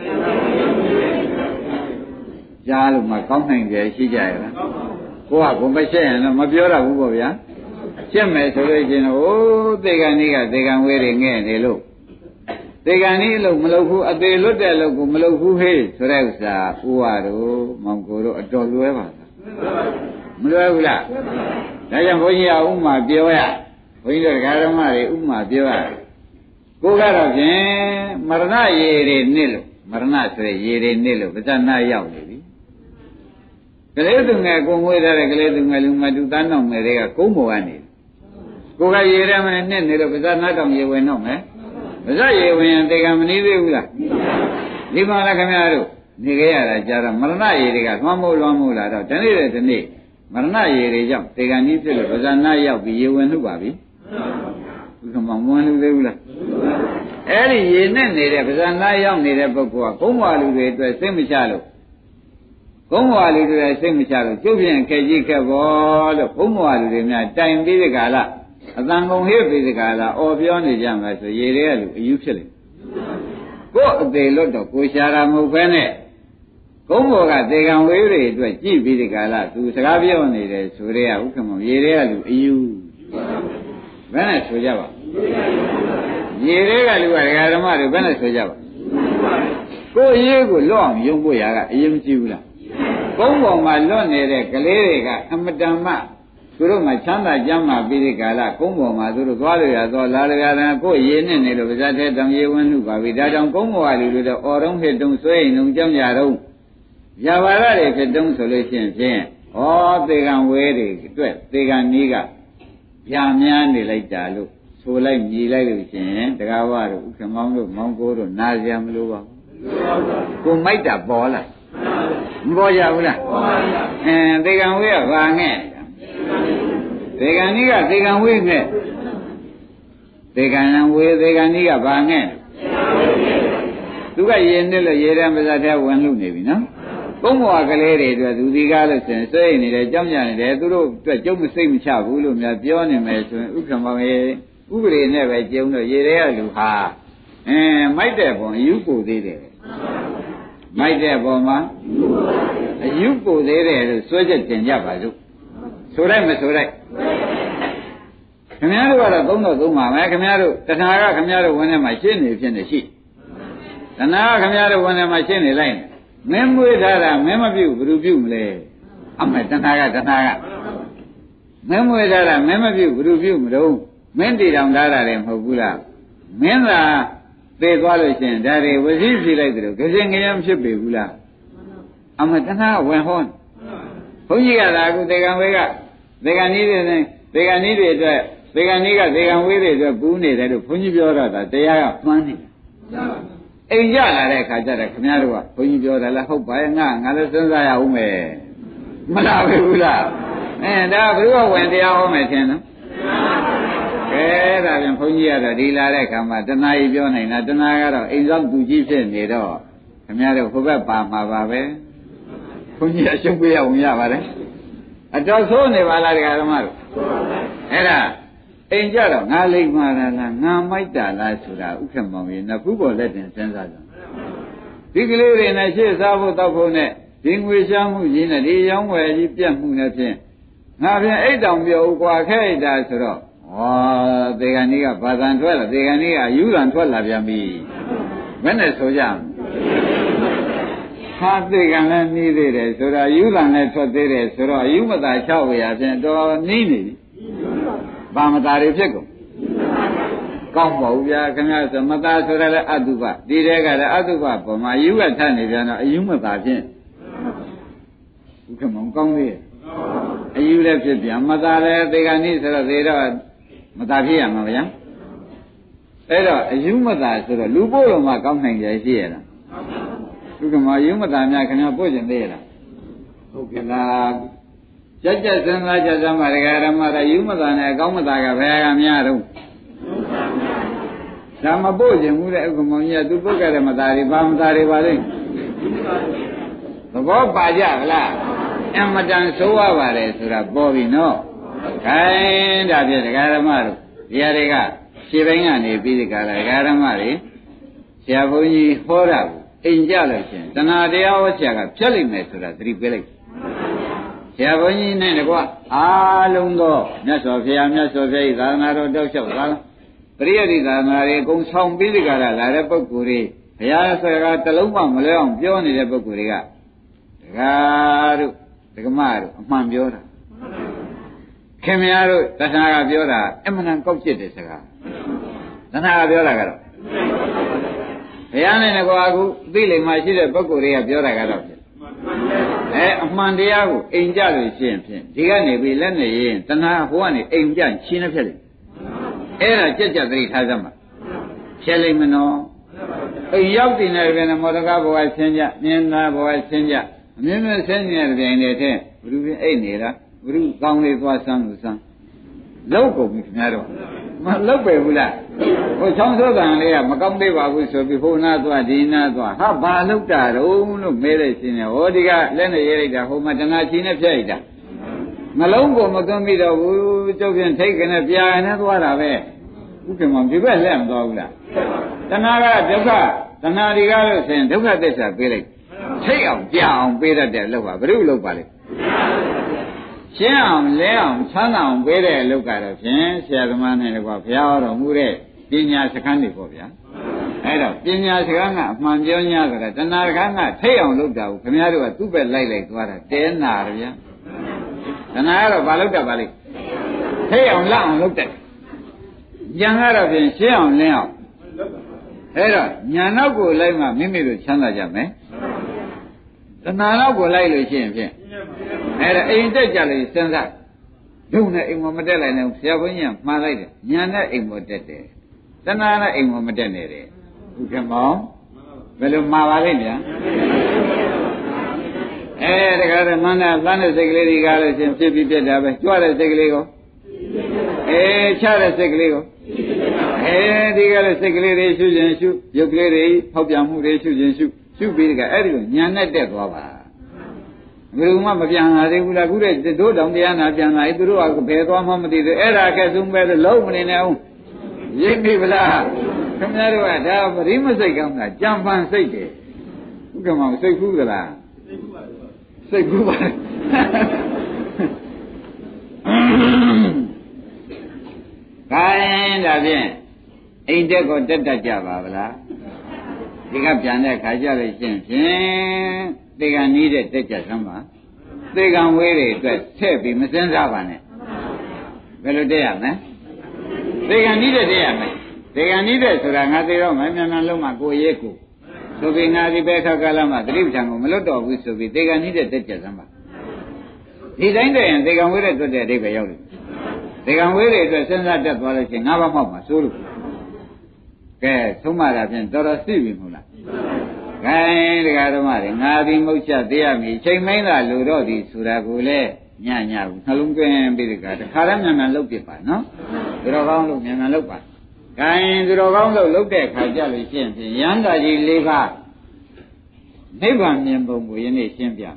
ကြားလို့မှကောင်းနိုင်ကြရှိကြရလားကိုကကိုမရှက်ရင်တော့မပြောတော့ဘူးပေါ့ဗျာရှက်မယ်ဆိုလို့ချင်းဟိုသေကံကြီးကသေကံဝေးတွေငဲ့နေလို့သေကံကြီးအလုပ်မလုပ်ဘူးအသေးလွတ်တဲ့အလုပ်ကိုမလုပ်ဘူးဟေးဆိုတဲ့ဥစ္စာဥဝါတို့မောင်ကိုတို့အတော်လွဲပါလားမလွဲဘူးလားဒါကြောင့်ဘုန်းကြီးကဥမာပြောရဘုန်းကြီးတို့ဒကာဓမ္မတွေဥမာပြောရကိုကတော့ဖြင့်မရဏရေတွေနစ်လို့မရဏဆိုတဲ့ရေတွေနစ်လို့ပဇာနာရောက်နေပြီကလေးသူငယ်ကိုငွေထားတဲ့ကလေးသူငယ်လူမတူသားနောက်ငယ်တွေကကုန်းပေါ်ကနေကိုကရေထဲမှာနစ်နေလို့ပဇာနာတောင်ရေဝင်တော့မယ်ပဇာရေဝင်ရင်တေကံမနည်းသေးဘူးလားဒီမှာလားခင်ဗျားတို့နေကြရတာကြတော့မရဏရေတွေကလွှမ်းမိုးလွှမ်းမိုးလာတော့ဒီနေ့တဲ့ဒီနေ့မရဏရေတွေကြောင့်တေဂန်ကြီးဖြစ်လို့ဗဇာနာရောက်ပြီးရေဝင်နှုတ်ပါပြီဘုရားမဝင်လို့သေးဘူးလားအဲ့ဒီရေနဲ့နေတဲ့ဗဇာနာရောက်နေတဲ့ပုဂ္ဂိုလ်ကကုန်းဘွားလူတွေအတွက်စိတ်မချလို့ကုန်းဘွားလူတွေစိတ်မချလို့ကျုပ်ပြန်ခက်ကြီးခက်ပေါ်လို့ကုန်းဘွားလူတွေများတိုင်ပြီးဒီကလာအတန်ကုန်ဟိပြီးဒီကလာအော်ပြောနေကြမှာဆိုရေတွေကလူအယူဖြစ်လိမ့်ကိုယ်အသေးလွတ်တော့ကိုရှာတာမဟုတ်ဘဲနဲ့ကုန်းဘောကသေကံဝေးတွေအတွက်ကြည့်ပြီးဒီကလာသူစကားပြောနေတယ်ဆိုရဲဥက္ကမောရေတွေကလူအယူဘယ်နဲ့ဆိုကြပါရေတွေကလူကဒကာဓမ္မတွေဘယ်နဲ့ဆိုကြပါကိုယ်ရေးကိုလွတ်အောင်ယုံဖို့ရာကအရင်မကြည့်ဘူးလားကုန်းပေါ်မှာလွတ်နေတဲ့ကလေးတွေကအမတန်မှသူတို့မှချမ်းသာကြမ်းမာပြီးဒီကလာကုန်းပေါ်မှာသူတို့သွားလို့ရတော့လာရရတယ်ကိုယ်ရေးနဲ့နေလို့ပါဇတ်တဲ့တောင်ရေဝန်းနှုပါပြီဒါကြောင့်ကုန်းပေါ်ကလူတွေတော့အော်တုံးဟစ်တုံးဆွဲရင်တုံးကြောင်းကြတော့ရပါရတွေဖြစ်တုံးဆိုလို့ရှိရင်ဖြင့်ဩသေကံဝဲတွေအတွက်သေကံနီးကဗျာများနေလိုက်တာလို့ဆိုလိုက်မြည်လိုက်လို့ရှိရင်တကားဝါတို့ဥက္ကမောင်းတို့မောင်ကိုတို့နာကြမလို့ပါကိုမိုက်တာပေါ်လာမပေါ်ကြဘူးလားပေါ်ပါဗျာအင်းသေကံဝဲကဘာငဲ့သေကံနီးကသေကံဝဲငဲ့သေကံဝဲသေကံနီးကဘာငဲ့သူကရင်နဲ့လို့ရေတံပါဇတ်ထဲဝင်လို့နေပြီနော်ကုန်းဘွားကလေးတွေအတွက်သူဒီကားလို့ဆိုရင်စိတ်နေတယ်ကြောက်ကြနေတယ်သူတို့အတွက်ကျုပ်မစိတ်မချဘူးလို့များပြောနေမယ်ဆိုရင်ဥက္ကမောင်ရေဥပဒေနဲ့ပဲကျုံတော့ရေတွေကလူဟာအင်းမိုက်တဲ့ပုံအယူပို့သေးတယ်မိုက်တဲ့ပုံမှာအယူပို့သေးတယ်လို့စွဲချက်တင်ကြပါစို့ဆိုလိုက်မဆိုလိုက်ခင်ဗျားတို့ကတော့သုံးတော့သုံးပါမယ်ခင်ဗျားတို့တဏှာကခင်ဗျားတို့ဝင်ထဲမှာရှင်းနေဖြစ်နေရှိတဏှာကခင်ဗျားတို့ဝင်ထဲမှာရှင်းနေလိုက်မင်းမွေးထားတာမင်းမပြုတ်ဘယ်သူပြုတ်မလဲအမေတဏှာကတဏှာကမင်းမွေးထားတာမင်းမပြုတ်ဘယ်သူပြုတ်မလို့မင်းတည်တောင်ထားတာလည်းမဟုတ်ဘူးလားမင်းသာသေသွားလို့ရှိရင်ဒါတွေဝစီစီလိုက်တယ်လို့ကြင်ကြင်ဖြစ်ပေဘူးလားအမေတဏှာကဝင်ဟောဘုန်းကြီးကသာအခုသေကံဝေးကသေကံနည်းတွေနဲ့သေကံနည်းတွေအတွက်သေကံနည်းကသေကံဝေးတွေအတွက်ကူးနေတယ်လို့ဘုန်းကြီးပြောတော့တာတရားကမှန်းနေတယ်အိမ်ကြလာတဲ့အခါကျတော့ခင်ဗျားတို့ကဘုန်းကြီးပြောတယ်လားဟုတ်ပါရဲ့ငါငါလည်းစဉ်းစားရအောင်မယ်မလားဘူးလားအဲဒါဘယ်လိုဝင်တရားဟောမယ်ထင်နော်ကဲဒါပြန်ဘုန်းကြီးကတော့ဒီလာတဲ့ခါမှာတဏှာကြီးပြောနိုင်တာတဏှာကတော့အိမ်ဆောင်သူကြီးဖြစ်နေတော့ခင်ဗျားတို့ဟိုဘက်ပါမှာပါပဲဘုန်းကြီးအရှုပ်ပေးရအောင်ရပါတယ်အတော်ဆိုးနေပါလားတရားဓမ္မတို့အဲ့ဒါအိမ်ကြတော့ငါလိမ့်မာလားငါမိုက်တာလားဆိုတာဥက္ကမောင်ကြီးနဖူးပေါ်လက်တင်စဉ်းစားကြဒီကလေးတွေနဲ့ရှေ့စားဖို့တောက်ဖို့နဲ့ဒီငွေရှားမှုကြီးနဲ့ဒီရောင်းဝယ်ကြီးပြတ်မှုနဲ့ဖြင့်ငါပြန်အိတ်တောင်ပြောဥကွာခဲအိတ်တာဆိုတော့ဟောသေကံကြီးကဘာသာထွက်လာသေကံကြီးကယူရန်ထွက်လာပြန်ပြီဘယ်နဲ့ဆိုကြဟာသေကံလည်းနှီးသေးတယ်ဆိုတာယူရန်လည်းထွက်သေးတယ်ဆိုတော့ယူမသာ၆ဝေရဖြင့်တော်နှီးနေပြီဘာမသားတွေဖြစ်ကုန်ကောင်းပါဘူးဗျာခင်ဗျားဆိုမသားဆိုရလဲအတုပဒီတဲကလည်းအတုပပေါ်မှာယူကထနေပြန်တော့အယူမသားဖြင့်ဥက္ကမောင်ကောင်းသေးရဲ့အယူလည်းဖြစ်ပြန်မသားလည်းသေကံနိဆိုတော့သေတော့မသားဖြစ်ရမှာဗျာအဲ့တော့အယူမသားဆိုတော့လူပို့တော်မှာကောင်းနိုင်ကြရှိရလားဥက္ကမောင်အယူမသားများခင်ဗျားပို့ကျင်သေးရလားဟုတ်ကဲ့လားကြက်ကြက်စဉ်းစားကြစမ်းပါဒကာရမရယူမသာနဲ့အကောင်းမသာကဘယ်ကများတော့ဒါမပို့ခြင်းဘူးတဲ့ဥက္ကမောင်ကြီးကသူပုတ်ကြတဲ့မသာတွေဘာမသာတွေပါလိမ့်သဘောပါကြလားအမတန်ဆိုးရပါတယ်ဆိုတာပေါ်ပြီနော်ခိုင်းဒါဖြင့်ဒကာရမတို့ဒီဟာတွေကခြေပိုင်းကနေပြီးဒီကလာဒကာရမတွေဆရာဘုန်းကြီးဟောတာကိုအိမ်ကြလို့ရှင်တဏှာတရားဟောဆရာကဖြတ်လိုက်မယ်ဆိုတာသတိပေးလိုက်ဆရာဘုန်းကြီးနဲ့တကွအားလုံးသောမြတ်စွာဘုရားမြတ်စွာဘုရားဤသာသနာတော်တောက်လျှောက်သာပရိယတိသာသနာတွေအကုန်ဆောင်ပြီးဒီကရလာတဲ့ပုဂ္ဂိုလ်တွေဘုရားဆရာကတလုံးမှမလဲအောင်ပြောနေတဲ့ပုဂ္ဂိုလ်တွေကဒကာတို့ဒကမတို့အမှန်ပြောတာခင်ဗျားတို့တဏှာကပြောတာအမှန်တန်ကောက်ကျစ်တဲ့စကားတဏှာကပြောတာကတော့ဘုရားနဲ့တကွာအခုသိလိမ္မာရှိတဲ့ပုဂ္ဂိုလ်တွေကပြောတာကတော့အဲအမှန်တရားကိုအိမ်ကြလို့ရှိရင်ဖြင့်ဒီကနေပြီးလက်နဲ့ရင်တဏှာဟိုကနေအိမ်ကြချင်းနဲ့ဖြစ်လိမ့်အဲ့ဒါကြက်ကြက်သတိထားစမ်းပါဖြစ်လိမ့်မနော်အိမ်ရောက်တင်တဲ့ပြင်မော်ဒကာဘဝဆင်းကြမြင်းသားဘဝဆင်းကြအမြင်းမြင်းဆင်းနေတဲ့ပြင်နေတဲ့ဘုရုပြင်အိတ်နေတာဘုရုကောင်းလေးသွားဆန်းလို့ဆန်းလောက်ကုန်ပြီခင်ဗျားတို့မလောက်ပဲဘူးလားဟိုချောင်းစိုးတန်လေးကမကောင်းသေးပါဘူးဆိုပြီးဟိုနာသွားဒီနာသွားဟာဘာလောက်တာတုံးလို့မဲလိုက်ရှင်နေဟောဒီကလက်နဲ့ရေးလိုက်တာဟိုမှာတဏှာချီနဲ့ဖျက်လိုက်တာနှလုံးကိုမသွင်းပြီးတော့ဘူးကျုပ်ပြန်ထိတ်ကနေပြာနေသွားတာပဲဥက္ကမောင်ဒီဘက်လက်မသွားဘူးလားတဏှာကဒုက္ခတဏှာဒီကားလို့ဆိုရင်ဒုက္ခသစ္စာပေးလိုက်ထိတ်အောင်ပြအောင်ပေးတတ်တဲ့လောက်ပါဘယ်လိုလုပ်ပါလဲရှင်းအောင်လဲအောင်ချမ်းသာအောင်ပေးတဲ့အလုပ်ကတော့ဖြင့်ဆရာသမားနဲ့လည်းကွာဘုရားတော်မူတဲ့ပညာစခန်းတွေပေါ့ဗျာအဲ့တော့ပညာစခန်းကအမှန်ပြော냐ဆိုတာတဏှာစခန်းကထိတ်အောင်လုပ်တာကိုခင်ဗျားတို့ကသူ့ဘက်လိုက်လိုက်သွားတာတဲနာရဗျာတဏှာကတော့ဘာလုပ်တတ်ပါလိမ့်ထိတ်အောင်လက်အောင်လုပ်တတ်ဉာဏ်ကတော့ဖြင့်ရှင်းအောင်လင်းအောင်အဲ့တော့ဉာဏ်နောက်ကိုလိုက်မှမိမိတို့ချမ်းသာကြမယ်တဏှာနောက်ကိုလိုက်လို့ရှိရင်ဖြင့်အဲ့ဒါအိမ်တက်ကြလို့စဉ်းစားဒုနဲ့အိမ်မမတက်လိုက်နဲ့ဆရာဘုန်းကြီးကမှားလိုက်တယ်ညာနဲ့အိမ်မတက်တယ်တဏှာနဲ့အိမ်မမတက်နေတယ်ဥက္ကမောင်ဘယ်လိုမှားပါလိမ့်ဗျာအဲတခါတည်းမန္တသန်းတဲ့စိတ်ကလေးတွေကားလို့ရှင်ဖြစ်ပြီးပြတ်တာပဲကြွတဲ့စိတ်ကလေးကိုအဲချတဲ့စိတ်ကလေးကိုအဲဒီကလည်းစိတ်ကလေးတွေရှုခြင်းရှုရုပ်ကလေးတွေဖောက်ပြန်မှုတွေရှုခြင်းရှုရှုပြီးတကအဲ့ဒီလိုညာနဲ့တက်သွားပါဘယ်လိုမှမပြန်လာသေးဘူးလားခုတဲ့တို့တောင်တရားနာပြန်လာပြီသူတို့ကဘယ်သွားမှမသိသေးအဲ့ဒါကဲဆုံးပဲလို့လုံးမနေနဲ့အောင်ရိပ်ပြီဗလားခင်ဗျားတို့ကဒါပရိမစိတ်ကောင်းတာကြံပန်စိတ်တယ်ဥက္ကမောင်စိတ်ကူးသလားစိတ်ကူးပါခိုင်းဒါဖြင့်အိမ်တက်ကိုတက်တက်ကြပါဗလားဒီကပြန်တဲ့ခါကြလို့ရှင်းဖြင့်သေကံနီးတဲ့တက်ကြစမ်းပါသေကံဝေးတွေအတွက်ထည့်ပြီးမစင်းစားပါနဲ့ဘယ်လိုတက်ရမလဲသေကံနီးတဲ့တက်ရမယ်သေကံနီးတဲ့ဆိုတာငါသေတော့မမြန်မြန်လုံးမှကိုရဲကိုဆိုပြီးငါဒီဘက်ခါကလာမှသတိပဋ္ဌာန်ကိုမလွတ်တော့ဘူးဆိုပြီးသေကံနီးတဲ့တက်ကြစမ်းပါဒီတိုင်းတည်းရင်သေကံဝေးတဲ့တွတ်တဲ့အဓိပ္ပာယ်ရောက်တယ်သေကံဝေးတွေအတွက်စဉ်းစားတက်သွားလို့ရှိရင်ငါးပါးမှောက်မှာစိုးလို့ကဲသုံးမတာဖြင့်တော်တော်သိပြီမဟုတ်လားကဲတရားဓမ္မတွေငါဒီမုတ်ချက်သေးရမည်ချိန်မင်းသာလူတော့ဒီဆိုတာကိုလေညညဘူးနှလုံးသွင်းပြီးတခါတခါတည်းမြန်မြန်လှုပ်ပြပါနော်သူတော်ကောင်းလို့မြန်မြန်လှုပ်ပါကဲသူတော်ကောင်းလို့လှုပ်တဲ့ခါကြလို့ရှင်းဖြင့်ရဟန္တာကြီး၄ပါးနိဗ္ဗာန်မြင်ပုံကိုယနေ့ရှင်းပြ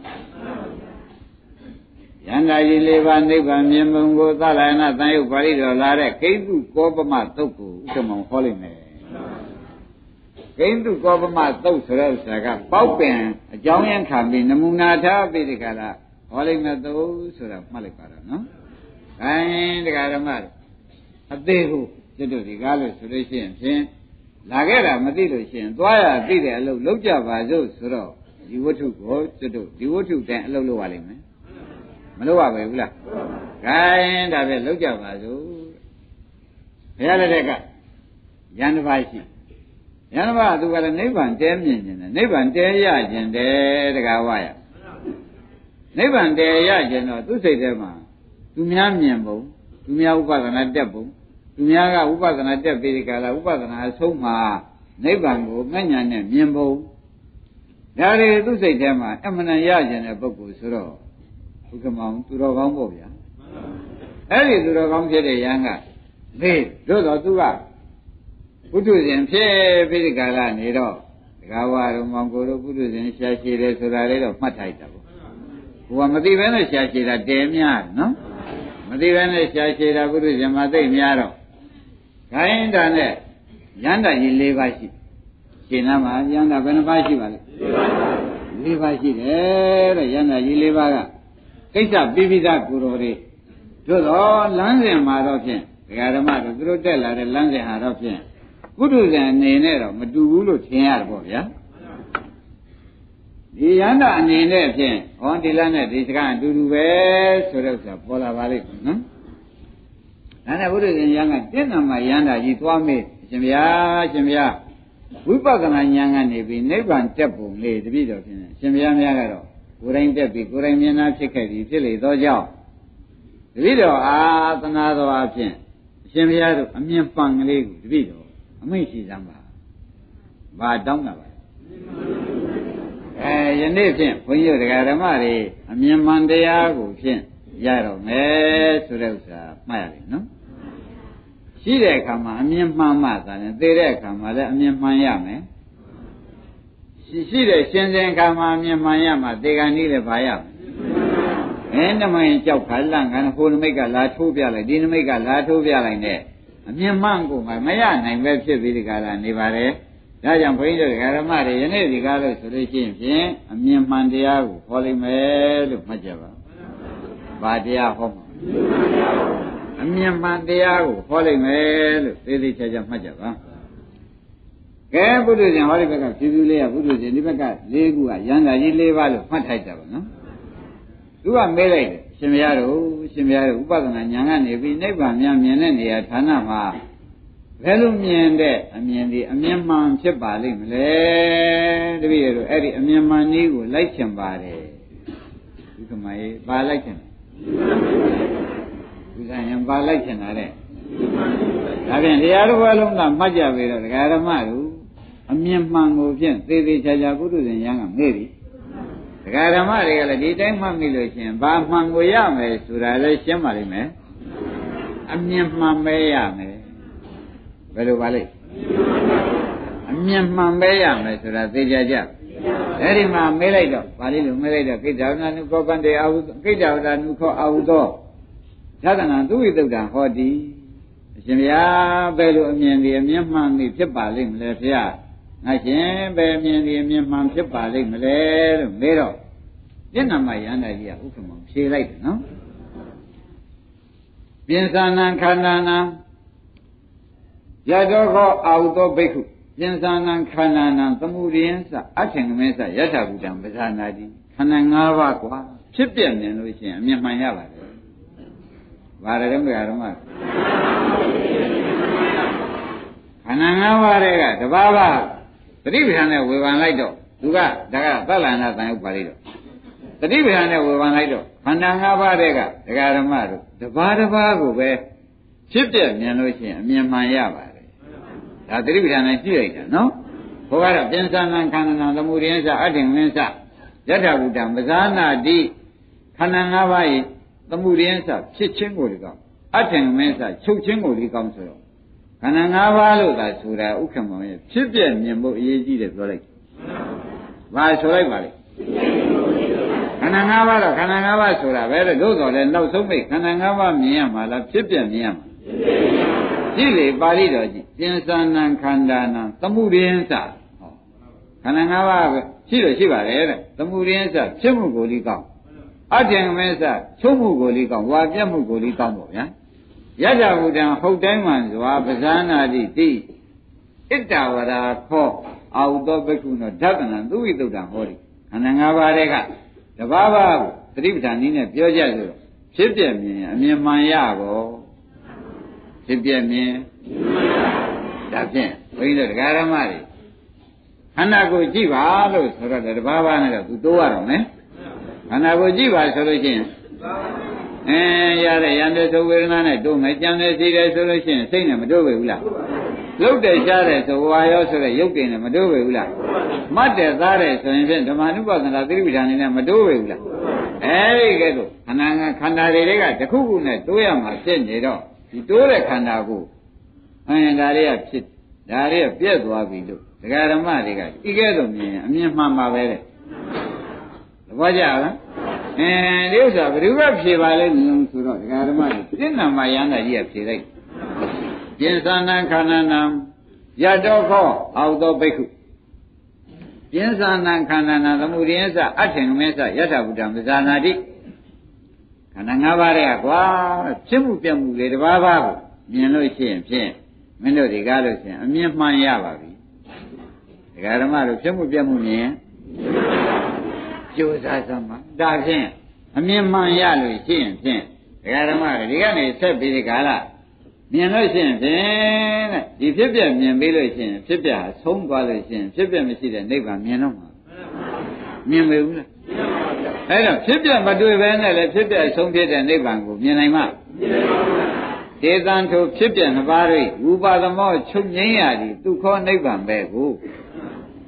ယန္တာကြီး၄ပါးနိဗ္ဗာန်မြင်ပုံကိုသလယနာတန်ယုတ်ပါဠိတော်လာတဲ့ကိတုကောပမသုတ်ကိုဥက္ကမောင်ဟောလိုက်မယ်ကိတုကောပမသုတ်ဆိုတဲ့ဥစ္စာကပေါက်ပင်အကြောင်းရင်းခံပြီးနမူနာထားပြီးဒီကလာဟောလိုက်မယ်သုတ်ဆိုတာမှတ်လိုက်ပါတော့နော်။အဲတရားဓမ္မအသေးကိုကျွတ်တို့ဒီကားလို့ဆိုလို့ရှိရင်ဖြင့်လာခဲ့တာမသိလို့ရှိရင်သွားရသိတဲ့အလုပ်လုပ်ကြပါစို့ဆိုတော့ဒီဝတ္ထုကိုကျွတ်တို့ဒီဝတ္ထုတန်အလုပ်လုပ်ရလိမ့်မယ်မလုပ်ရပါဘူးလား။ခိုင်းဒါပဲလုပ်ကြပါစို့ဘုရားလက်ထက်ကယန္တပါရှိယန္တပါသူကလည်းနိဗ္ဗာန်တဲမြင်ခြင်းတယ်နိဗ္ဗာန်တဲရခြင်းတယ်တကားဝါရနိဗ္ဗာန်တဲရခြင်းတော့သူ့စိတ်ထဲမှာသူများမြင်ပုံသူများဥပဒနာတက်ပုံသူများကဥပဒနာတက်ပြီးဒီကလာဥပဒနာအဆုံးမှာနိဗ္ဗာန်ကိုမဉ္ဇဏ်နဲ့မြင်ပုံဒါတွေသူ့စိတ်ထဲမှာအမှန်တန်ရခြင်းတဲ့ပုဂ္ဂိုလ်ဆိုတော့ဥက္ကမောင်သူတော်ကောင်းပေါ့ဗျာအဲ့ဒီသူတော်ကောင်းဖြစ်တဲ့ယဟန်ကလေတို့တော့သူကပုထုဇဉ်ဖြစ်ပြီးဒီကလာနေတော့ဒကာဝါတို့မောင်ကိုတို့ပုထုဇဉ်ရှားရှည်တယ်ဆိုတာလေးတော့မှတ်ထားတာပေါ့ဟိုကမသိဘဲနဲ့ရှားရှည်တာတဲများနော်မသိဘဲနဲ့ရှားရှည်တာပုထုဇဉ်မှာသိများတော့ခိုင်းတာနဲ့ယန္တာကြီး၄ပါးရှိရှင်နာမှာယန္တာဘယ်နှပါးရှိပါလဲ၄ပါးရှိတယ်တဲ့ယန္တာကြီး၄ပါးကကိစ္စပြီးပြီးသားကိုယ်တော်တွေတို့တော့လမ်းစဉ်မှာတော့ဖြင့်ဒကာဓမ္မတို့သူတို့တက်လာတဲ့လမ်းစဉ်ဟာတော့ဖြင့်ပုထုဇဉ်အနေနဲ့တော့မတူဘူးလို့ထင်ရတယ်ပေါ့ဗျာဒီယန္တာအနေနဲ့ဖြင့်ဟောဒီလမ်းနဲ့ဒီစကားအတူတူပဲဆိုတော့ဆိုပေါ်လာပါလိမ့်မယ်နော်ဒါနဲ့ပုထုဇဉ်ယံကတင်းနာမှာယန္တာကြီးသွားမေးအရှင်ဗျာအရှင်ဗျာဝိပဿနာဉာဏ်ကနေပြီးနိဗ္ဗာန်တက်ပုံလေးတပည့်တော်ဖြင့်အရှင်ဗျာများကတော့ကိုယ်တိုင်တက်ပြီးကိုယ်တိုင်မြင်တာဖြစ်ခဲ့ပြီးဖြစ်လေသောကြောင့်တပည့်တော်အာသနာတော်အဖြစ်အရှင်ဘုရားတို့အမြင်ပန်ကလေးကိုတပည့်တော်အမိန့်ရှိစမ်းပါဘာတောင်းတာပါအဲယနေ့ဖြင့်ဘုန်းကြီးတို့ဓမ္မတွေအမြင်မှန်တရားကိုဖြင့်ရတော့မယ်ဆိုတဲ့ဥစ္စာမှတ်ရတယ်နော်ရှိတဲ့အခါမှာအမြင်မှန်မှသာတယ်သိတဲ့အခါမှာလည်းအမြင်မှန်ရမယ်ရှိရှိတဲ့ရှင်စဉ်အခါမှာအမြင်မှန်ရမှာသေကံနည်းလည်းဘာရမယ်အဲနမရင်ကြောက်ခါလန့်ခါဟိုနမိတ်ကလာထိုးပြလိုက်ဒီနမိတ်ကလာထိုးပြလိုက်နဲ့အမြင်မှန်ကိုမရနိုင်ပဲဖြစ်ပြီးဒီကလာနေပါတယ်ဒါကြောင့်ဘုန်းကြီးတို့ဓမ္မတွေယနေ့ဒီကားလို့ဆိုလို့ရှိရင်ဖြင့်အမြင်မှန်တရားကိုဟောလိမ့်မယ်လို့မှတ်ကြပါဘာတရားဟောမှာအမြင်မှန်တရားကိုဟောလိမ့်မယ်လို့သေသေးချာချာမှတ်ကြပါကဲပုထုဇဉ်ဟောဒီဘက်ကဖြူဖြူလေးကပုထုဇဉ်ဒီဘက်ကလေးခုကရန်သာကြီး၄ပါးလို့မှတ်ထိုက်တာပါနော်သူကမေးလိုက်တယ်ရှင်မရတို့ရှင်မရတို့ဥပဒနာဉာဏ်ကနေပြီးနိဗ္ဗာန်များမြင်တဲ့နေရာဌာနမှာဘယ်လိုမြင်တဲ့အမြင်ဒီအမြင်မှန်ဖြစ်ပါလိမ့်မလဲတပည့်တို့အဲ့ဒီအမြင်မှန်ကြီးကိုလိုက်ချင်ပါတယ်ဒီကမကြီးပါလိုက်ချင်ဒီကရင်ပါလိုက်ချင်တာတဲ့ဒါဖြင့်တရားတော်အလုံးကမှတ်ကြပြီတော့ဒကာဓမ္မတို့အမြင်မှန်ကိုဖြင့်သေသေးချာချာပုထုဇဉ်ရံကမေ့ပြီဒကာဓမ္မတွေကလည်းဒီတိုင်းမှတ်မိလို့ရှင်ဘာမှန်ကိုရမယ်ဆိုတာလည်းရှင်းပါလိမ့်မယ်အမြင်မှန်ပဲရမယ်ဘယ်လိုပါလိမ့်အမြင်မှန်ပဲရမယ်ဆိုတာသိကြကြအဲ့ဒီမှာမေးလိုက်တော့ပါဠိလိုမေးလိုက်တော့ကိတ္တဝနာနုခောပန္တေအာဟုကိတ္တဝနာနုခောအာဟုသောသဒ္ဒနာသူဝိသုဒ္ဓဟောတိအရှင်ဗျာဘယ်လိုအမြင်ဒီအမြင်မှန်ပြီဖြစ်ပါလိမ့်မလဲဖေ။ငါရှင်ဘယ်အမြင်ဒီအမြင်မှန်ဖြစ်ပါလိမ့်မလဲလို့မေးတော့မျက်နှာမှာရဟန္တာကြီးကဥက္ကမောင်ဖြေလိုက်တယ်နော်။ပြင်စာနံခန္ဓာနံယတောခောအာဟုသောဘိက္ခုပြင်စာနံခန္ဓာနံသမှုရိယသအထင်ကမေသယထာဘူတံပဇာနာတိခန္ဓာ၅ပါးကွာဖြစ်ပြမြင်လို့ရှိရင်အမြင်မှန်ရပါတယ်။ဘာလဲတော့ဘယ်ဟာတော့မှခန္ဓာ၅ပါးတွေကတဘာဘာတတိပဌာန်နဲ့ဝေဖန်လိုက်တော့သူကဒါကသလ္လန္တတန်ဥပါလိတော့တတိပဌာန်နဲ့ဝေဖန်လိုက်တော့ခန္ဓာ၅ပါးတွေကဒကာဓမ္မတို့တဘာတဘာကိုပဲဖြစ်ပြမြင်လို့ရှိရင်အမြင်မှန်ရပါတယ်ဒါတတိပဌာန်နဲ့ကြည့်လိုက်တာနော်ဘုရားကပြင်စာနံခန္ဓာနံသမှုရိယသအထင်မင်းစယထာဘူတံပဇာနာတိခန္ဓာ၅ပါး၏သမှုရိယသဖြစ်ခြင်းကိုလည်းကောင်းအထင်မင်းစချုပ်ခြင်းကိုလည်းကောင်းဆိုတော့ခန္ဓာ၅ပါးလို့သာဆိုတာဥက္ကမောင်ရဲ့ဖြစ်ပြမြင်ဖို့အရေးကြီးတယ်ပြောလိုက်ဘာဆိုလိုက်ပါလဲခန္ဓာ၅ပါးတော့ခန္ဓာ၅ပါးဆိုတာပဲတဲ့တို့တော်လည်းနောက်ဆုံးမိတ်ခန္ဓာ၅ပါးမြင်ရမှာလားဖြစ်ပြမြင်ရမှာကြည့်လေပါဠိတော်ကြည့်ပြင်စာနံခန္ဓာနံသမှုရိယသဟောခန္ဓာ၅ပါးရှိလို့ရှိပါတယ်တဲ့သမှုရိယသဖြစ်မှုကိုလည်းကောင်းအထင်မဲသချုပ်မှုကိုလည်းကောင်းဝါပြတ်မှုကိုလည်းကောင်းပေါ့ဗျာယတ္တဗုဒ္ဓံဟုတ်တိုင်းမှန်စွာပဇာနာတိတိဣတ္တဝရာခောအာဟုသောဘိက္ခုနောဓက္ကနံသူဝိသုဒ္ဓံဟောတိခန္ဓာ၅ပါးတွေကတဘာဘာကိုသတိပဋ္ဌာန်နည်းနဲ့ပြောကြဆိုတော့ဖြစ်ပြမြင်အမြင်မှန်ရကောဖြစ်ပြမြင်ဒါဖြင့်ဘုန်းကြီးတို့တရားဓမ္မတွေခန္ဓာကိုယ်ကြည့်ပါလို့ဆိုတော့တဘာဘာနဲ့တော့သူတိုးရတော့မယ်ခန္ဓာကိုယ်ကြည့်ပါဆိုလို့ရှိရင်အဲရတဲ့ရန်တဲ့သုဝေဒနာနဲ့တို့မယ်ကြံတဲ့စီတယ်ဆိုလို့ရှိရင်စိတ်နဲ့မတို့ပဲဘူးလားလုတ်တယ်ရှားတယ်ဆိုဝါရောဆိုတဲ့ရုပ်တင်နဲ့မတို့ပဲဘူးလားမတ်တယ်သားတယ်ဆိုရင်ဖြင့်ဓမ္မနုပဒနာသတိပဋ္ဌာန်နဲ့မတို့ပဲဘူးလားအဲဒီကဲတော့ခန္ဓာခန္ဓာတွေကတခုခုနဲ့တိုးရမှာဖြစ်နေတော့ဒီတိုးတဲ့ခန္ဓာကိုအဲဒါတွေကဖြစ်ဒါတွေကပြက်သွားပြီလို့ဒကာဓမ္မတွေကဤကဲတော့မြင်အမြင်မှန်ပါပဲတဲ့သဘောကျလားအဲဒီဥစ္စာဘယ်သူကဖြေပါလဲဆိုတော့ဒကာဓမ္မတွေပြည့်နာမယန္တာကြီးကဖြေလိုက်ပြင်စာနံခန္ဓာနံယတောခောအာဟုသောဘိက္ခုပြင်စာနံခန္ဓာနံသမှုရိယသအထင်မဲသယထာဘူတံပဇာနာတိခန္ဓာ၅ပါးတဲ့ကွာဖြစ်မှုပြမှုတွေတဘာဘာကိုမြင်လို့ရှိရင်ဖြင့်မင်းတို့ဒီကားလို့ရှိရင်အမြင်မှန်ရပါပြီဒကာဓမ္မတို့ဖြစ်မှုပြမှုမြင်ကြိုးစားစမ်းပါဒါဖြင့်အမြင်မှန်ရလို့ရှိရင်ဖြင့်ဒကာဓမ္မတွေဒီကနေဆက်ပြီးဒီကာလမြင်လို့ရှိရင်ဖြင့်တဲ့ဒီဖြစ်ပြမြင်ပြီးလို့ရှိရင်ဖြစ်ပြဆုံးသွားလို့ရှိရင်ဖြစ်ပြမရှိတဲ့နိဗ္ဗာန်မြင်တော့မှာမြင်မေဘူးလားအဲ့တော့ဖြစ်ပြမတွေ့ဘဲနဲ့လည်းဖြစ်ပြဆုံးဖြစ်တဲ့နိဗ္ဗာန်ကိုမြင်နိုင်မှာမြင်နိုင်ပါဘူးဒေသံထိုဖြစ်ပြနှစ်ပါးတို့ဝုပါဒမောချုပ်ငိမ့်ရသည်သူခောနိဗ္ဗာန်ပဲကို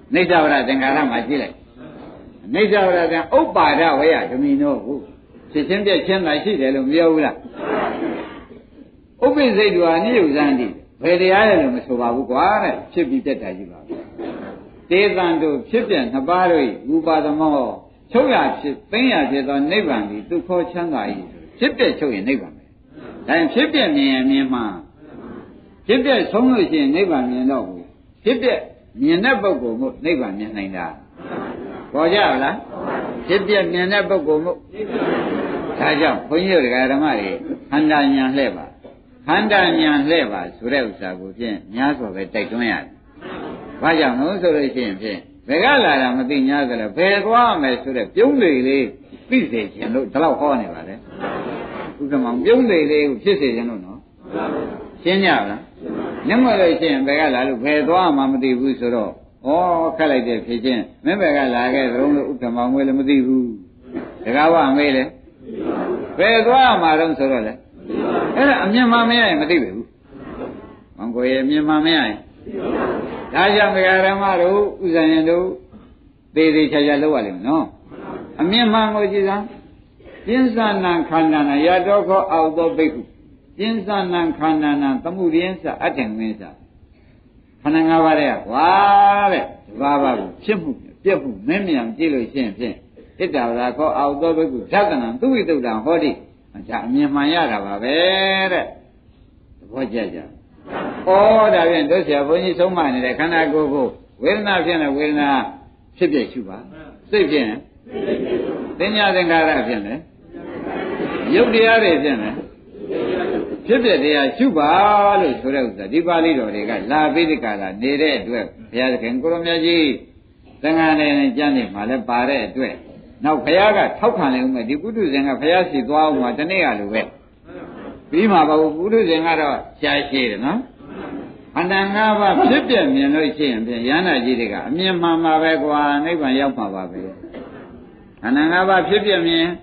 နိစ္စဝရသင်္ခါရမှာကြည့်လိုက်နိစ္စဝရသံဥပ္ပါဒဝေယဓမိနောဟုဖြစ်ချင်းပြည့်ချင်းသာရှိတယ်လို့မပြောဘူးလားဥပ္ပိစိတ်တော်အနိယုဇံတိဘယ်တရားလဲလို့မဆိုပါဘူးကွာတဲ့ဖြစ်ပြီးပြတ်တာကြီးပါတေတံတို့ဖြစ်ပြနှစ်ပါးတို့ဤဥပါဒမောချုပ်ရဖြစ်သိရဖြစ်သောနိဗ္ဗာန်သည်ဒုက္ခချမ်းသာ၏ဖြစ်ပြချုပ်ရင်နိဗ္ဗာန်ပဲဒါရင်ဖြစ်ပြမြင်ရင်မြင်မှဖြစ်ပြဆုံးလို့ရှိရင်နိဗ္ဗာန်မြင်တော့ဘူးဖြစ်ပြမြင်တဲ့ပုဂ္ဂိုလ်မို့နိဗ္ဗာန်မြင်နိုင်တာပေါ်ကြလားဖြစ်ပြမြင်တဲ့ပုဂ္ဂိုလ်မို့ဒါကြောင့်ဘုန်းကြီးတို့ဓမ္မတွေခန္ဓာဉာဏ်လှဲ့ပါခန္ဓာဉာဏ်လှဲ့ပါဆိုတဲ့ဥစ္စာကိုဖြင့်များစွာပဲတိုက်တွန်းရတယ်ဘာကြောင့်လို့ဆိုလို့ရှိရင်ဖြင့်ဘယ်ကလာတာမသိညာဆိုတော့ဘယ်သွားမယ်ဆိုတဲ့ပြုံးလေလေးသိစေခြင်းလို့ဒီလောက်ဟောနေပါလေဥက္ကမောင်ပြုံးလေလေးကိုဖြစ်စေခြင်းလို့နော်ရှင်းကြလားနမလို့ရှိရင်ဘယ်ကလာလို့ဘယ်သွားမှမသိဘူးဆိုတော့ဩခက်လိုက်တဲ့ဖြစ်ချင်းမင်းဘယ်ကလာခဲ့သလုံးလို့ဥက္ကမောင်ဝဲလည်းမသိဘူးတကားဝမေးလေဘယ်သွားမှတော့ဆိုတော့လေအဲ့ဒါအမြင်မှမရရင်မသိဘူးမောင်ကိုရဲ့အမြင်မှမရရင်ဒါကြောင့်ဒကာဓမ္မတို့ဥဇာယံတို့သေသေးချာချာလောက်ရလိမ့်မယ်နော်အမြင်မှန်ကိုကြည့်စမ်းပြင်းစနံခန္ဓာနာရတောခောအောက်သောဘိက္ခုပြင်းစနံခန္ဓာနာသမှုရိယသအတ္တငင်းသခန္ဓာ၅ပါးတဲ့ကွာတဲ့ဒီပါးပါးကိုဖြစ်မှုပြက်မှုမင်းမြန်ကြည့်လို့ရှိရင်ဖြင့်ဣတ္တဝရခောအောက်သောဘိက္ခုသက္ကနံသူဝိတုဒ္ဒံဟောတိဒါအမြင်မှန်ရတာပါပဲတဲ့သဘောကျကြဩဒါဖြင့်တို့ဆရာဘုန်းကြီးဆုံးမနေတဲ့ခန္ဓာကိုယ်ကိုဝေဒနာဖြစ်နေဝေဒနာဖြစ်ဖြစ်ရှုပါစိတ်ဖြစ်နေသင်ညာသင်္ခါရဖြစ်နေယုတ်တရားတွေဖြစ်နေဖြစ်ဖြစ်တရားရှုပါလို့ဆိုတဲ့ဥစ္စာဒီပါဠိတော်တွေကလာပိဋကလာနေတဲ့အတွက်ဘုရားသခင်ကိုရမကြီးသံဃာနယ်နဲ့ကျမ်းနေမှာလဲပါတဲ့အတွက်နောက်ဘုရားကထောက်ခံနေဦးမယ်ဒီပုထုဇဉ်ကဘုရားရှိသွားအောင်မှာတနေ့ကလိုပဲပြီးမှာပါဘူးပုထုဇဉ်ကတော့ရှားရှိတယ်နော်ခန္ဓာ၅ပါးဖြစ်ပြမြင်လို့ရှိရင်ဖြင့်ယန္တာကြီးတွေကအမြင်မှန်ပါပဲကွာနိဗ္ဗာန်ရောက်မှာပါပဲခန္ဓာ၅ပါးဖြစ်ပြမြင်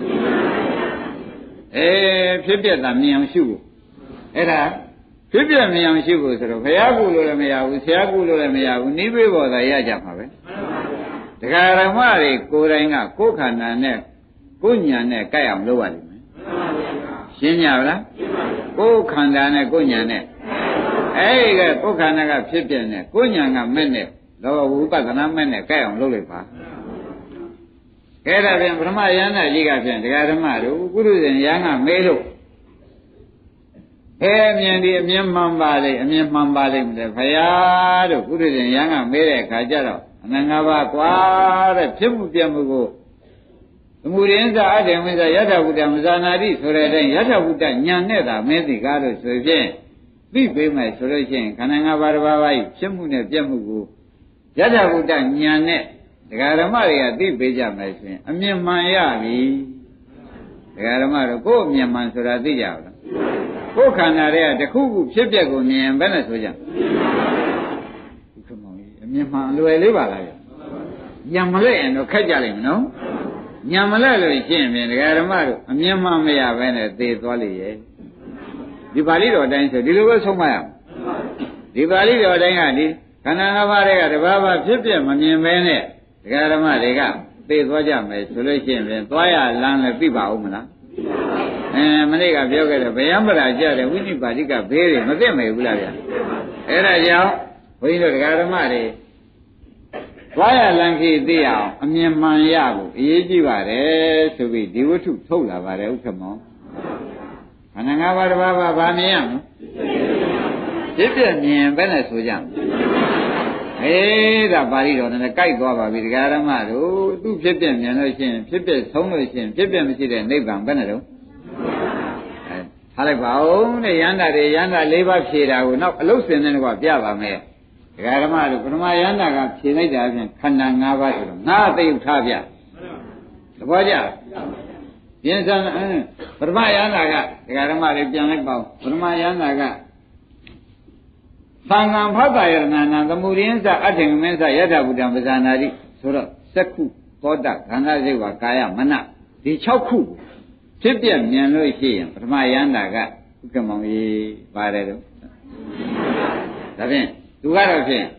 အေးဖြစ်ပြတာမြင်အောင်ရှုဖို့အဲ့ဒါဖြစ်ပြမြင်အောင်ရှုဖို့ဆိုတော့ဘုရားကုလို့လည်းမရဘူးဆရာကုလို့လည်းမရဘူးနိဗ္ဗေဘောသာရကြမှာပဲဒကာရမတွေကိုယ်တိုင်ကကိုယ်ခန္ဓာနဲ့ကိုယ်ညာနဲ့ကြိုက်အောင်လုပ်ရလိမ့်မယ်ရှင်းကြလားကိုယ်ခန္ဓာနဲ့ကိုယ်ညာနဲ့အဲ့ဒီကကိုယ်ခန္ဓာကဖြစ်ပြနေကိုယ်ညာကမဲ့နဲ့လောဝိပဿနာမဲ့နဲ့ကြိုက်အောင်လုပ်လိုက်ပါကဲဒါဖြင့်ပထမယန္တာကြီးကဖြင့်ဒကာဓမ္မတို့ကုသဇဉ်ယန္ကမေးလို့အဲအမြင်ဒီအမြင်မှန်ပါလေအမြင်မှန်ပါလိမ့်မယ်ဘုရားတို့ကုသဇဉ်ယန္ကမေးတဲ့အခါကျတော့အနန္တဘာကွာတဲ့ဖြစ်မှုပြမှုကိုသမုဒိယသအတ္တဝိသယထာဘုဒ္ဓမဇာနာတိဆိုတဲ့အတိုင်းယထာဘုဒ္ဓညာနဲ့သာမင်းသိကားလို့ဆိုဖြင့်သိပေးမယ်ဆိုလို့ရှိရင်ခန္ဓာ၅ပါးတစ်ပါးပါးဖြစ်မှုနဲ့ပြက်မှုကိုယထာဘုဒ္ဓညာနဲ့ဒကာဓမ္မတွေကသိပေးကြမယ်ဆိုရင်အမြင်မှန်ရပြီဒကာဓမ္မတို့ကိုယ်အမြင်မှန်ဆိုတာသိကြပါလားကိုယ်ခန္ဓာတွေကတစ်ခုခုဖြစ်ပျက်ကိုမြင်ဘယ်နဲ့ဆိုကြဒီကမောင်ကြီးအမြင်မှန်အလွယ်လေးပါလားညံမလဲရင်တော့ခက်ကြလိမ့်မယ်နော်ညံမလဲလို့ရှင်းရင်ဒကာဓမ္မတို့အမြင်မှန်မရဘဲနဲ့သေသွားလိမ့်ရဲ့ဒီပါဠိတော်အတိုင်းဆိုဒီလိုပဲဆုံးမရအောင်ဒီပါဠိတော်အတိုင်းကဒီခန္ဓာ၅ပါးတွေကတဘာဘာဖြစ်ပြမမြင်ပဲနဲ့ဒကာဓမ္မတွေကသိသွားကြမယ်ဆိုလို့ရှိရင်ပြန်သွားရလမ်းလည်းသိပါဦးမလားအဲမနေ့ကပြောခဲ့တယ်ဗျံပရာကြတဲ့ဝိနိပါတိကဘေးတွေမသိမယ်ဘူးလားဗျာအဲ့ဒါကြောင့်ဘုန်းကြီးတို့ဒကာဓမ္မတွေသွားရလမ်းကြီးသိအောင်အမြင်မှန်ရဖို့အရေးကြီးပါတယ်ဆိုပြီးဒီဝတ္ထုထုတ်လာပါတယ်ဥက္ကမောခန္ဓာ၅ပါးတစ်ပါးပါဗာမြင်ရမလဲဖြစ်ပြမြင်ပဲနဲ့ဆိုကြအေးဒါပါဠိတော်နဲ့ကြိုက်သွားပါပြီဒကာရမတို့သူဖြစ်ပြမြင်လို့ရှိရင်ဖြစ်ပြဆုံးလို့ရှိရင်ဖြစ်ပြမရှိတဲ့နိဗ္ဗာန်ပဲနဲ့တော့အဲထားလိုက်ပါဦးတဲ့ယန္တာတွေယန္တာ၄ပါးဖြေတာကိုနောက်အလုတ်စင်တဲ့ကွာပြပါမယ်ဒကာရမတို့ပထမယန္တာကဖြေလိုက်တာဖြင့်ခန္ဓာ၅ပါးဆိုတော့ငါသိဥထားပြသဘောကျပြင်းစံပထမယန္တာကဒကာရမတွေပြန်လိုက်ပါဦးပထမယန္တာကသံဃံဖတ်တာယရဏနာသမုဒိယသအတ္တငမင်းသယထာဘုဒ္ဓံပဇာနာတိဆိုတော့စက္ခုသောတခန္ဓာစိတ်ဝါကာယမနဒီ၆ခုဖြစ်ပြမြင်လို့ရှိရင်ပထမယန္တာကဥက္ကမောင်ကြီးပါတယ်တော့ဒါဖြင့်သူကတော့ဖြင့်သ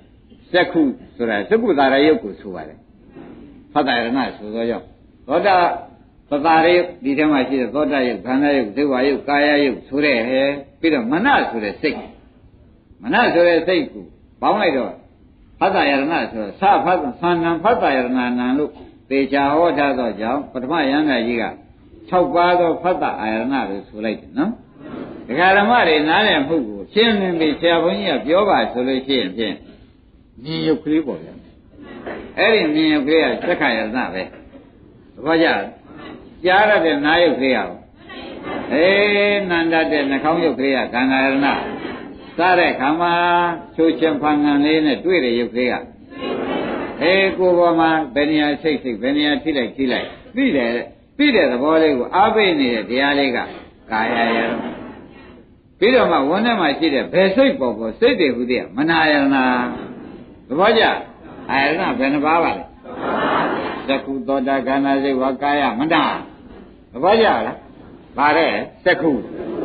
စက္ခုဆိုတာစက္ခုသာရယုတ်ကိုဆိုပါတယ်ဖတ်တာရဏဆိုသောကြောင့်သောတာသတာရယုတ်ဒီထဲမှာရှိတဲ့သောတာယုတ်ခန္ဓာယုတ်ဇေဝယုတ်ကာယယုတ်ဆိုတဲ့ဟဲပြီးတော့မနဆိုတဲ့စိတ်မနဆိုတဲ့စိတ်ကိုပေါင်းလိုက်တော့ဖတ်တာရဏဆိုတော့သဖတ်သန္နံဖတ်တာရဏနံလို့သေချာဟောထားသောကြောင့်ပထမယန္တာကြီးက၆ပါးသောဖတ်တာအာရဏလို့ဆိုလိုက်တယ်နော်ဒကာဓမ္မတွေနားလည်မှုကိုရှင်းလင်းပြီးဆရာဘုန်းကြီးကပြောပါဆိုလို့ရှိရင်ဖြင့်မြင်ရုပ်ကလေးပေါ့ဗျာအဲ့ဒီမြင်ရုပ်ကလေးကသက္ခာယရဏပဲသဘောကျကြားရတဲ့နားရုပ်ကလေးရောအေးနန္ဒတဲ့နှာခေါင်းရုပ်ကလေးကခန္ဓာယရဏစားတဲ့ခါမှာချိုးချင်ဖန်ငံလေးနဲ့တွေ့တဲ့ရုပ်ကလေးကအေးကိုယ်ပေါ်မှာဘယ်နေရာစိတ်စိတ်ဘယ်နေရာထိလိုက်ထိလိုက်ပြီးတယ်ပြီးတဲ့သဘောလေးကိုအားပေးနေတဲ့တရားလေးကကာယယရဏပြီးတော့မှဝန်းထဲမှာရှိတဲ့ဘယ်စိတ်ပေါ်ပေါ်စိတ်တွေဟူတဲ့မနာယရဏသဘောကျအာယရဏဘယ်နှပါးပါလဲသက္ခုသောတာခန္ဓာစိတ်ဝါကာယမနာသဘောကျလားဗါတဲ့သက္ခု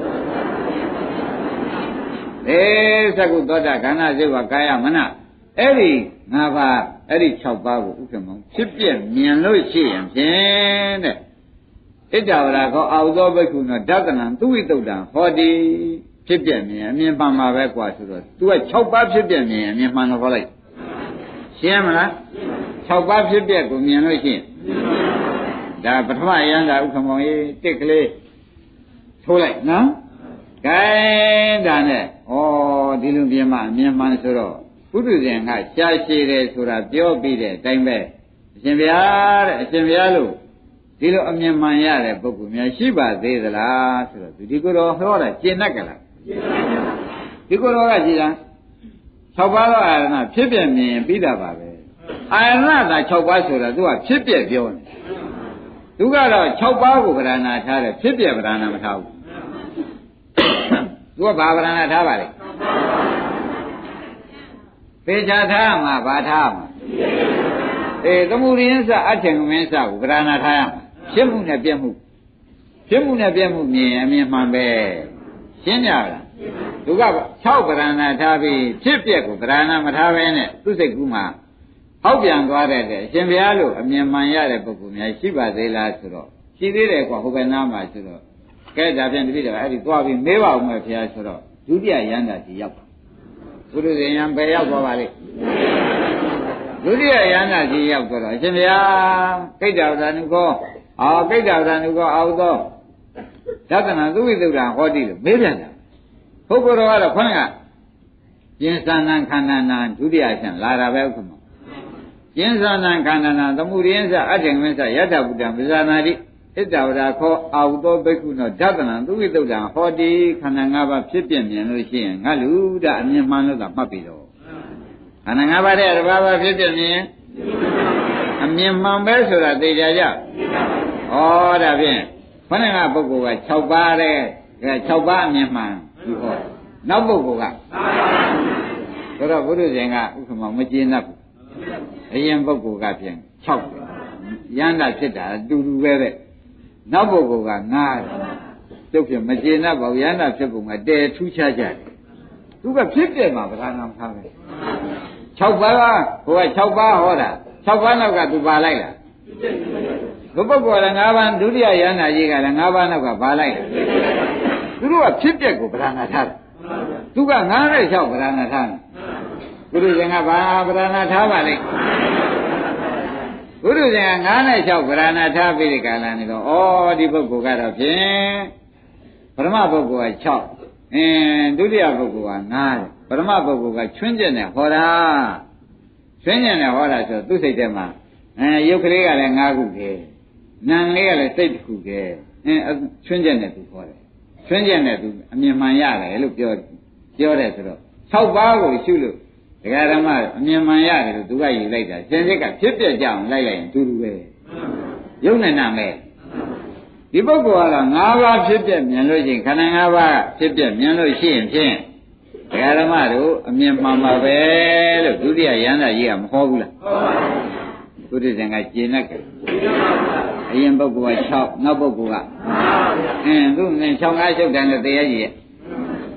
အေးသက္ခုသောတာခန္ဓာစိတ်ဝါကာယမနာအဲ့ဒီငါးပါးအဲ့ဒီ၆ပါးကိုဥက္ကမောဖြစ်ပြမြင်လို့ရှိရင်ဖြင့်တဲ့ဣဒ္ဓဝရကောအာဟုသောဘိက္ခုနောဒသနံသူဝိတုဒ္ဒံဟောတိဖြစ်ပြမြင်အမြင်မှန်မှာပဲกว่าဆိုတော့ तू က၆ပါးဖြစ်ပြမြင်အမြင်မှန်တော့ဟောလိုက်ရှင်းမလား၆ပါးဖြစ်ပြကိုမြင်လို့ရှိရင်ဒါပထမယန္တာဥက္ကမောကြီးတစ်ကလေးထိုးလိုက်နော်ဂိုင်းဒါနဲ့ဩဒီလိုပြင်မှအမြင်မှန်ဆိုတော့ပုထုဇဉ်ကရှားရှည်တယ်ဆိုတာပြောပြီးတဲ့အတိုင်းပဲအရှင်ဘုရားတဲ့အရှင်ဘုရားလို့ဒီလိုအမြင်မှန်ရတဲ့ပုဂ္ဂိုလ်များရှိပါသေးသလားဆိုတော့ဒီကိုယ်တော်ဟောတာကျင့်တတ်ကြလားဒီကိုယ်တော်ကကြည်လား၆ပါးသောအာရဏဖြစ်ပြမြင်ပြီးတာပါပဲအာရဏသာ၆ပါးဆိုတာသူကဖြစ်ပြပြောနေသူကတော့၆ပါးကိုဗရဏာထားတယ်ဖြစ်ပြဗရဏာမထားဘူးသူကဘာဗရဏာထားပါလဲပေချာထားမှာဘာထားမှာအေးသမုဒိယစအထင်ကမင်းစကိုဗရဏာထားရမှာဖြစ်မှုနဲ့ပြည့်မှုဖြစ်မှုနဲ့ပြည့်မှုမြင်အမြင်မှန်ပဲရှင်းကြလားသူက၆ဗရဏာထားပြီးဖြစ်ပြက်ကိုဗရဏာမထားဘဲနဲ့သူ့စိတ်ကူးမှာဟောက်ပြန်သွားတဲ့အရှင်ဘုရားလို့အမြင်မှန်ရတဲ့ပုဂ္ဂိုလ်များရှိပါသေးလားဆိုတော့ရှိသေးတယ်ကွာဟိုဘယ်နားမှာဆိုတော့ကဲဒါပြန်တပည့်တော်အဲ့ဒီသွားပြီးမေးပါဦးမယ်ဘုရားဆိုတော့ဒုတိယယန္တာကြီးရောက်ဘုရားရှင်ယံဘယ်ရောက်သွားပါလိမ့်ဒုတိယယန္တာကြီးရောက်တော့အရှင်ဘုရားကိတ္တဝဒနုခောအာကိတ္တဝဒနုခောအာဟုသောဒသနာသုဝိသုဒ္ဓဟောတိလို့မေးပြန်တာပုဂ္ဂိုလ်တော်ကတော့ခொနကကျင်္စန္နခန္ဓာနာဒုတိယဆင့်လာတာပဲဥက္ကမကျင်္စန္နခန္ဓာနာသမုဒိယစအထင်မင်းစယတ္တဗုဒ္ဓံပဇာနာတိဣတ္တဝဒခောအာဟုသောဘိက္ခုနောဒသနာသုဝိသုဒ္ဓဟောတိခန္ဓာ၅ပါးဖြစ်ပြမြင်လို့ရှိရင်ငါလူဒအမြင်မှန်လို့သာမှတ်ပြီတော့ခန္ဓာ၅ပါးတဲ့တဘာဘာဖြစ်ပြမြင်အမြင်မှန်ပဲဆိုတာသိကြကြဩဒါဖြင့်ခொနကပုဂ္ဂိုလ်က၆ပါးတဲ့၆ပါးအမြင်မှန်ဒီဟောနောက်ပုဂ္ဂိုလ်ကဆိုတော့ဘုရားရှင်ကဥက္ကမမကျေနပ်ဘူးအရင်ပုဂ္ဂိုလ်ကပြန်၆တယ်ယန္တာဖြစ်တာအတူတူပဲတဲ့နောက်ပုဂ္ဂိုလ်က၅တယ်သူဖြင့်မကျေနပ်ပါဘူးယန္တာဖြစ်ပုံကတဲထူးခြားကြတယ်သူကဖြစ်ပြမှာဗราဏမထားပဲ၆ပါးကဟိုက၆ပါးဟောတာ၆ပါးနောက်ကသူပါလိုက်လားဘုပုဂ္ဂိုလ်က၅ပါးဒုတိယယန္တာကြီးကလည်း၅ပါးနောက်ကပါလိုက်လားသူတို့ကဖြစ်ပြကိုဗราဏထားတယ်သူက၅နဲ့၆ဗราဏထားတယ်ဘုရားရှင်ကဘာဗราဏထားပါလိမ့်ဘုရားရှင်က၅နဲ့၆ဗราဏထားပြီးဒီကလာနေတော့ဩဒီပုဂ္ဂိုလ်ကတော့ဖြင့်ပရမပုဂ္ဂိုလ်က၆အင်းဒုတိယပုဂ္ဂိုလ်က၅တယ်ပရမပုဂ္ဂိုလ်ကချွင်းကျက်နဲ့ဟောတာချွင်းကျက်နဲ့ဟောတာဆိုသူ့စိတ်ထဲမှာအဲရုပ်ကလေးကလည်း၅ခုတည်းနာမ်လေးကလည်းစိတ်တစ်ခုတည်းအင်းချွင်းကျက်နဲ့သူဟောတယ်ချွင်းကျက်နဲ့သူအမြင်မှန်ရတယ်လို့ပြောပြောတယ်ဆိုတော့၆ပါးကိုရှုလို့ဒကာဓမ္မအမြင်မှန်ရတယ်လို့သူကယူလိုက်တာရှင်စစ်ကဖြစ်ပြကြအောင်လိုက်လိုက်ရင်တူတူပဲယုံနဲ့နာမဲ့ဒီပုဂ္ဂိုလ်ကတော့၅ပါးဖြစ်ပြမြင်လို့ရှိရင်ခန္ဓာ၅ပါးဖြစ်ပြမြင်လို့ရှိရင်ဖြင့်ဒကာဓမ္မတို့အမြင်မှန်ပါပဲလို့ဒုတိယယန္တာကြီးကမဟောဘူးလားဟောပါဘူးဘုရားရှင်ကကျေနပ်ကြတယ်အရင်ပုဂ္ဂိုလ်က၆နောက်ပုဂ္ဂိုလ်ကအင်းသူနဲ့၆၅ချုပ်တယ်လို့တရားကြီးရဲ့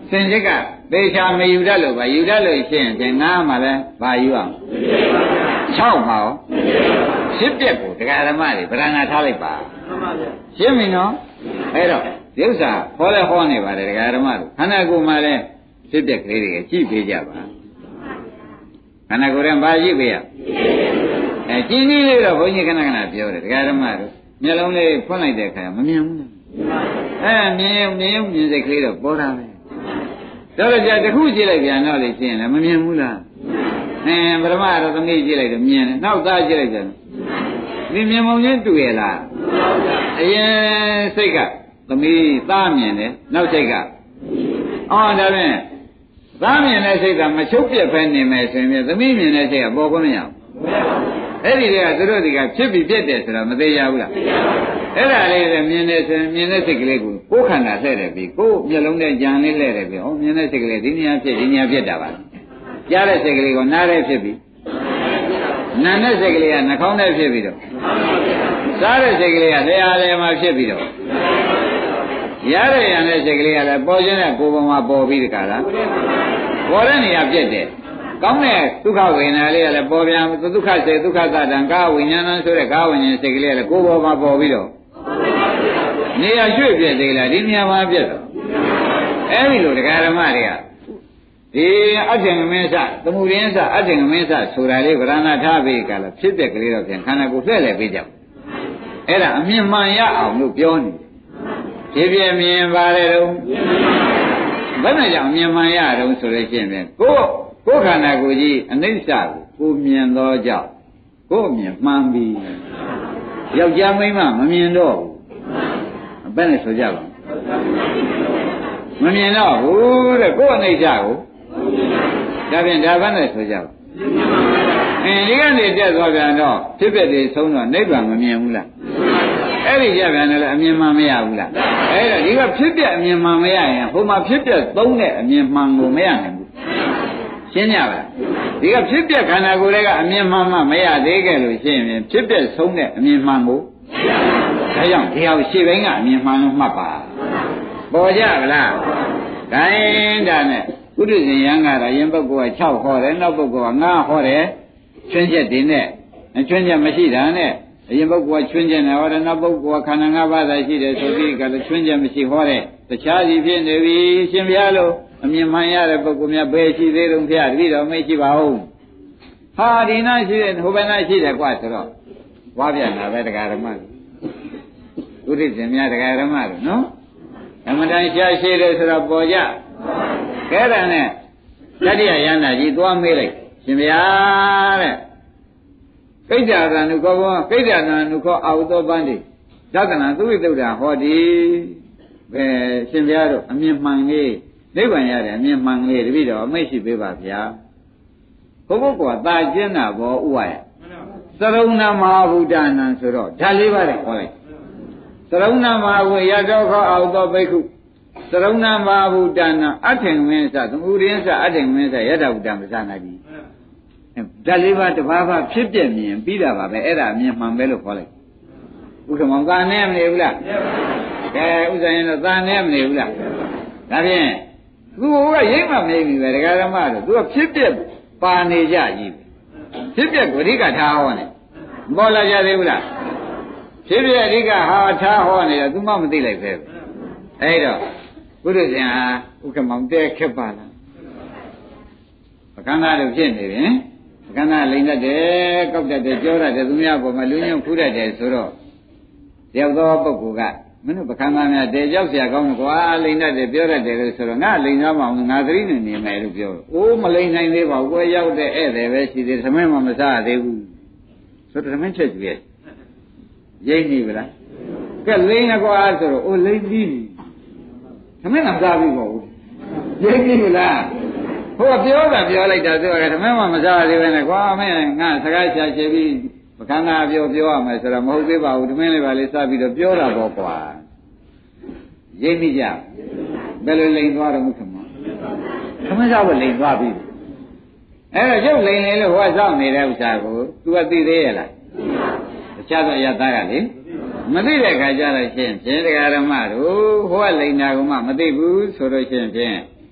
စင်စစ်ကသေချာမယူတတ်လို့ပါယူတတ်လို့ရှိရင်ပြန်ငားမှလည်းဘာယူအောင်၆ပါရောဖြစ်ပြက်ကိုတရားဓမ္မတွေဗရဏာထားလိုက်ပါရှင်းပြီနော်အဲ့တော့ဒီဥစ္စာဟောလဲဟောနေပါတယ်တရားဓမ္မတို့ခန္ဓာကိုယ်မှာလည်းဖြစ်ပြက်ကလေးတွေကြည့်ပေးကြပါခန္ဓာကိုယ်ရင်ဘာကြည့်ပေးရအဲကြည့်နည်းလေးတော့ဘုန်းကြီးခဏခဏပြောတယ်တရားဓမ္မတို့မျက်လုံးလေးဖွင့်လိုက်တဲ့အခါမမြင်ဘူးလားအဲမြင်မြင်မြင်စိတ်ကလေးတော့ပေါ်တာပဲတော့ကြတခုကြည့်လိုက်ပြန်တော့လေရှင်းလည်းမမြင်ဘူးလားအင်းပရမတော့သမီးကြည့်လိုက်တော့မြင်တယ်နောက်သားကြည့်လိုက်ပြန်ဒီမြင်မုံချင်းတူရဲ့လားအရင်စိတ်ကသမီးသားမြင်တယ်နောက်စိတ်ကအော်ဒါဖြင့်သားမြင်တဲ့စိတ်ကမချုပ်ပြက်ပဲနေမယ်ဆိုရင်သမီးမြင်တဲ့စိတ်ကပေါ်ခွင့်မရဘူးအဲ့ဒီတည်းကသူတို့ဒီကဖြစ်ပြီးပြက်တယ်ဆိုတော့မသေးရဘူးလားအဲ့ဒါလေးလည်းမြင်နေဆိုရင်မြင်တဲ့စိတ်ကလေးကိုကိုယ်ခန္ဓာလှည့်တယ်ပြီးကိုယ်မျက်လုံးနဲ့ကြံလေးလှည့်တယ်ပြီးဟောမြင်တဲ့စိတ်ကလေးဒီနေရာဖြစ်ဒီနေရာဖြစ်တာပါကြားတဲ့စိတ်ကလေးကနားတဲ့ဖြစ်ပြီးနာတဲ့စိတ်ကလေးကနှာခေါင်းနဲ့ဖြစ်ပြီးတော့စားတဲ့စိတ်ကလေးကလျှာလျှာမှာဖြစ်ပြီးတော့ရတဲ့ရတဲ့စိတ်ကလေးကလည်းပေါ်ခြင်းနဲ့ကိုယ်ပေါ်မှာပေါ်ပြီးတကလားပေါ်တဲ့နေရာပြက်တယ်ကောင်းတဲ့ဒုက္ခဝေဒနာလေးကလည်းပေါ်ပြန်ဒုက္ခစိတ်ဒုက္ခသတ္တံကာဝိညာဏဆိုတဲ့ကာဝိညာဉ်စိတ်ကလေးကလည်းကိုယ်ပေါ်မှာပေါ်ပြီးတော့နေရာရွှေ့ပြက်သေးလားဒီနေရာမှာပြက်တော့အဲဒီလိုတရားဓမ္မတွေကဒီအထင်မင်းစသမှုရင်းစအထင်မင်းစဆိုတာလေးဗရဏာထားပြီးကြလားဖြစ်တဲ့ကလေးတော့ပြန်ခန္ဓာကိုယ်လှည့်လည်ပေးကြအဲ့ဒါအမြင်မှန်ရအောင်လို့ပြောနေတယ်ဒီပြမြင်ပါလေတော့ဘယ်နဲ့ကြောင့်အမြင်မှန်ရတော့ဆိုလို့ရှိရင်ကိုယ်ကိုယ်ခန္ဓာကိုယ်ကြီးအနိစ္စကိုကိုမြင်သောကြောင့်ကိုယ်မြင်မှန်ပြီယောက်ျားမိန်းမမမြင်တော့ဘူးဘယ်နဲ့ဆိုကြပါမမြင်တော့ဘူးတဲ့ကိုယ်အနိစ္စကိုဒါဖြင့်ဒါဘယ်နဲ့ဆိုကြပါအင်းဒီကနေတက်သွားပြန်တော့ဖြစ်ဖြစ်တွေဆုံးတော့နိဗ္ဗာန်မမြင်ဘူးလားအဲ့ဒီကြပြန်လည်းအမြင်မှန်မရဘူးလားအဲ့တော့ဒီကဖြစ်ပြအမြင်မှန်မရရင်ဟိုမှာဖြစ်ပြသုံးတဲ့အမြင်မှန်ကိုမရနိုင်ဘူးရှင်းကြပါလားဒီကဖြစ်ပြခန္ဓာကိုယ်တွေကအမြင်မှန်မှမရသေးကြလို့ရှင်းရင်ဖြစ်ပြဆုံးတဲ့အမြင်မှန်ကိုဒါကြောင့်ဒီဟာရှေ့ဘင်းကအမြင်မှန်လို့မှတ်ပါပေါ်ကြဗလားဒါရင်ဒါနဲ့ဥဒ္ဒဇင်ယံကတော့ယင်ပုဂ္ဂိုလ်က၆ဟောတယ်နောက်ပုဂ္ဂိုလ်က၅ဟောတယ်ချွင်းချက်တွေနဲ့ချွင်းချက်မရှိတာနဲ့အရင်ပုဂ္ဂိုလ်ကချွင်းချက်နဲ့ဟောတယ်နောက်ပုဂ္ဂိုလ်ကခန္ဓာ၅ပါးသာရှိတယ်ဆိုပြီးကလည်းချွင်းချက်မရှိဟောတယ်တခြားစီဖြစ်နေပြီရှင်ဘုရားလို့အမြင်မှန်ရတဲ့ပုဂ္ဂိုလ်များဘယ်ရှိသေးတုံးဖျားတတိတော်မရှိပါဘူးဟာဒီနာရှိတယ်ဟိုဘက်နာရှိတယ်ကွာဆိုတော့ဝါပြန်တာပဲတရားဓမ္မဥဒ္ဒဇင်များတရားဓမ္မလို့နော်အမှန်တန်ရှားရှိတယ်ဆိုတော့ပေါ်ကြကဲဒါနဲ့တတိယယန္တာကြီးသွားမေးလိုက်ရှင်ဗျာတဲ့ကိဋ္ဌာသနုခောဘောကိဋ္ဌာသနုခောအာဟုသောပန္တိသက္ကနာသုဝိတုဒ္ဓဟောတိဘယ်ရှင်ဗျာတို့အမြင်မှန်လေးနိဗ္ဗာန်ရတဲ့အမြင်မှန်လေးတပည့်တော်အမိတ်ရှိပေးပါဗျာဘုဘကသာကျင့်တာဘောဥဝါယသရုဏမဟာဗုဒ္ဓနာဆိုတော့ဓာတ်လေးပါးနဲ့ခေါ်လိုက်သရုဏမဟာဝေယတောခောအာဟုသောဘိက္ခုသရုဏမဟာဗုဒ္ဓနာအထင်ဝင်းစသမုဒိယစအထင်ဝင်းစယတဗုဒ္ဓမသနာတိဓာတ်လေးပါးတစ်ပါးပါဖြစ်ပြမြင်ပြီးတာပါပဲအဲ့ဒါအမြင်မှန်ပဲလို့ခေါ်လိုက်ဥက္ကမောင်သာနေမနေဘူးလားကဲဥစ္စာရင်တော့သာနေမနေဘူးလားဒါဖြင့်သူကရိပ်မှမေးပြီပဲဒကာဓမ္မတို့သူကဖြစ်ပြပါနေကြကြီးဖြစ်ပြကိုအဓိကထားဟောနေပေါ်လာကြသေးဘူးလားဖြစ်ပြအဓိကဟာထားဟောနေတော့သူမှမသိလိုက်ပဲအဲ့တော့ဘုရားရှင်ဟာဥက္ကမောင်တဲခက်ပါလားပကံသားတို့ဖြစ်နေပြီပကံသားလိမ့်တတ်တယ်ကောက်တတ်တယ်ကြောတတ်တယ်သူများပေါ်မှာလူညွန့်ဖူးတတ်တယ်ဆိုတော့တယောက်သောပုဂ္ဂိုလ်ကမင်းတို့ပကံသားများတဲကြောက်เสียကောင်းတယ်ကွာလိမ့်တတ်တယ်ပြောတတ်တယ်လို့ဆိုတော့ငါလိမ့်သားမအောင်ငါသတိနဲ့နေမယ်လို့ပြောအိုးမလိမ့်နိုင်သေးပါဘူးကိုယ်ရောက်တဲ့ဧည့်သည်ပဲရှိသေးသမင်းမှမစားသေးဘူးဆိုတော့သမင်းချက်ကြည့်ရဲ့ရိမ့်နေဗလားကဲလိမ့်ရကွာဆိုတော့အိုးလိမ့်ပြီးပြီသမင်းကမစားဘူးပေါ့ရိမ့်ပြီလားဟိုကပြောတာပြောလိုက်တာသူကသမင်းမှမစားသေးပဲနဲ့ကွာမင်းငါစကားရှာချေပြီးပကံသားပြောပြောရမယ်ဆိုတော့မဟုတ်သေးပါဘူးသမင်းလေးပါလေးစပြီးတော့ပြောတာပေါ့ကွာရိမ့်မိကြဘယ်လိုလိန်သွားတော့မှုခမသမင်းစားဖို့လိန်သွားပြီအဲ့တော့ရုပ်လိန်နေလို့ဟိုကစောင့်နေတဲ့ဥစ္စာကို तू ကသိသေးရဲ့လားတခြားသောအရသားကလေမသိတဲ့ခါကျတော့ရှင်ဖြင့်တရားဓမ္မတို့ဟိုကလိန်တာကမှမသိဘူးဆိုတော့ရှင်ဖြင့်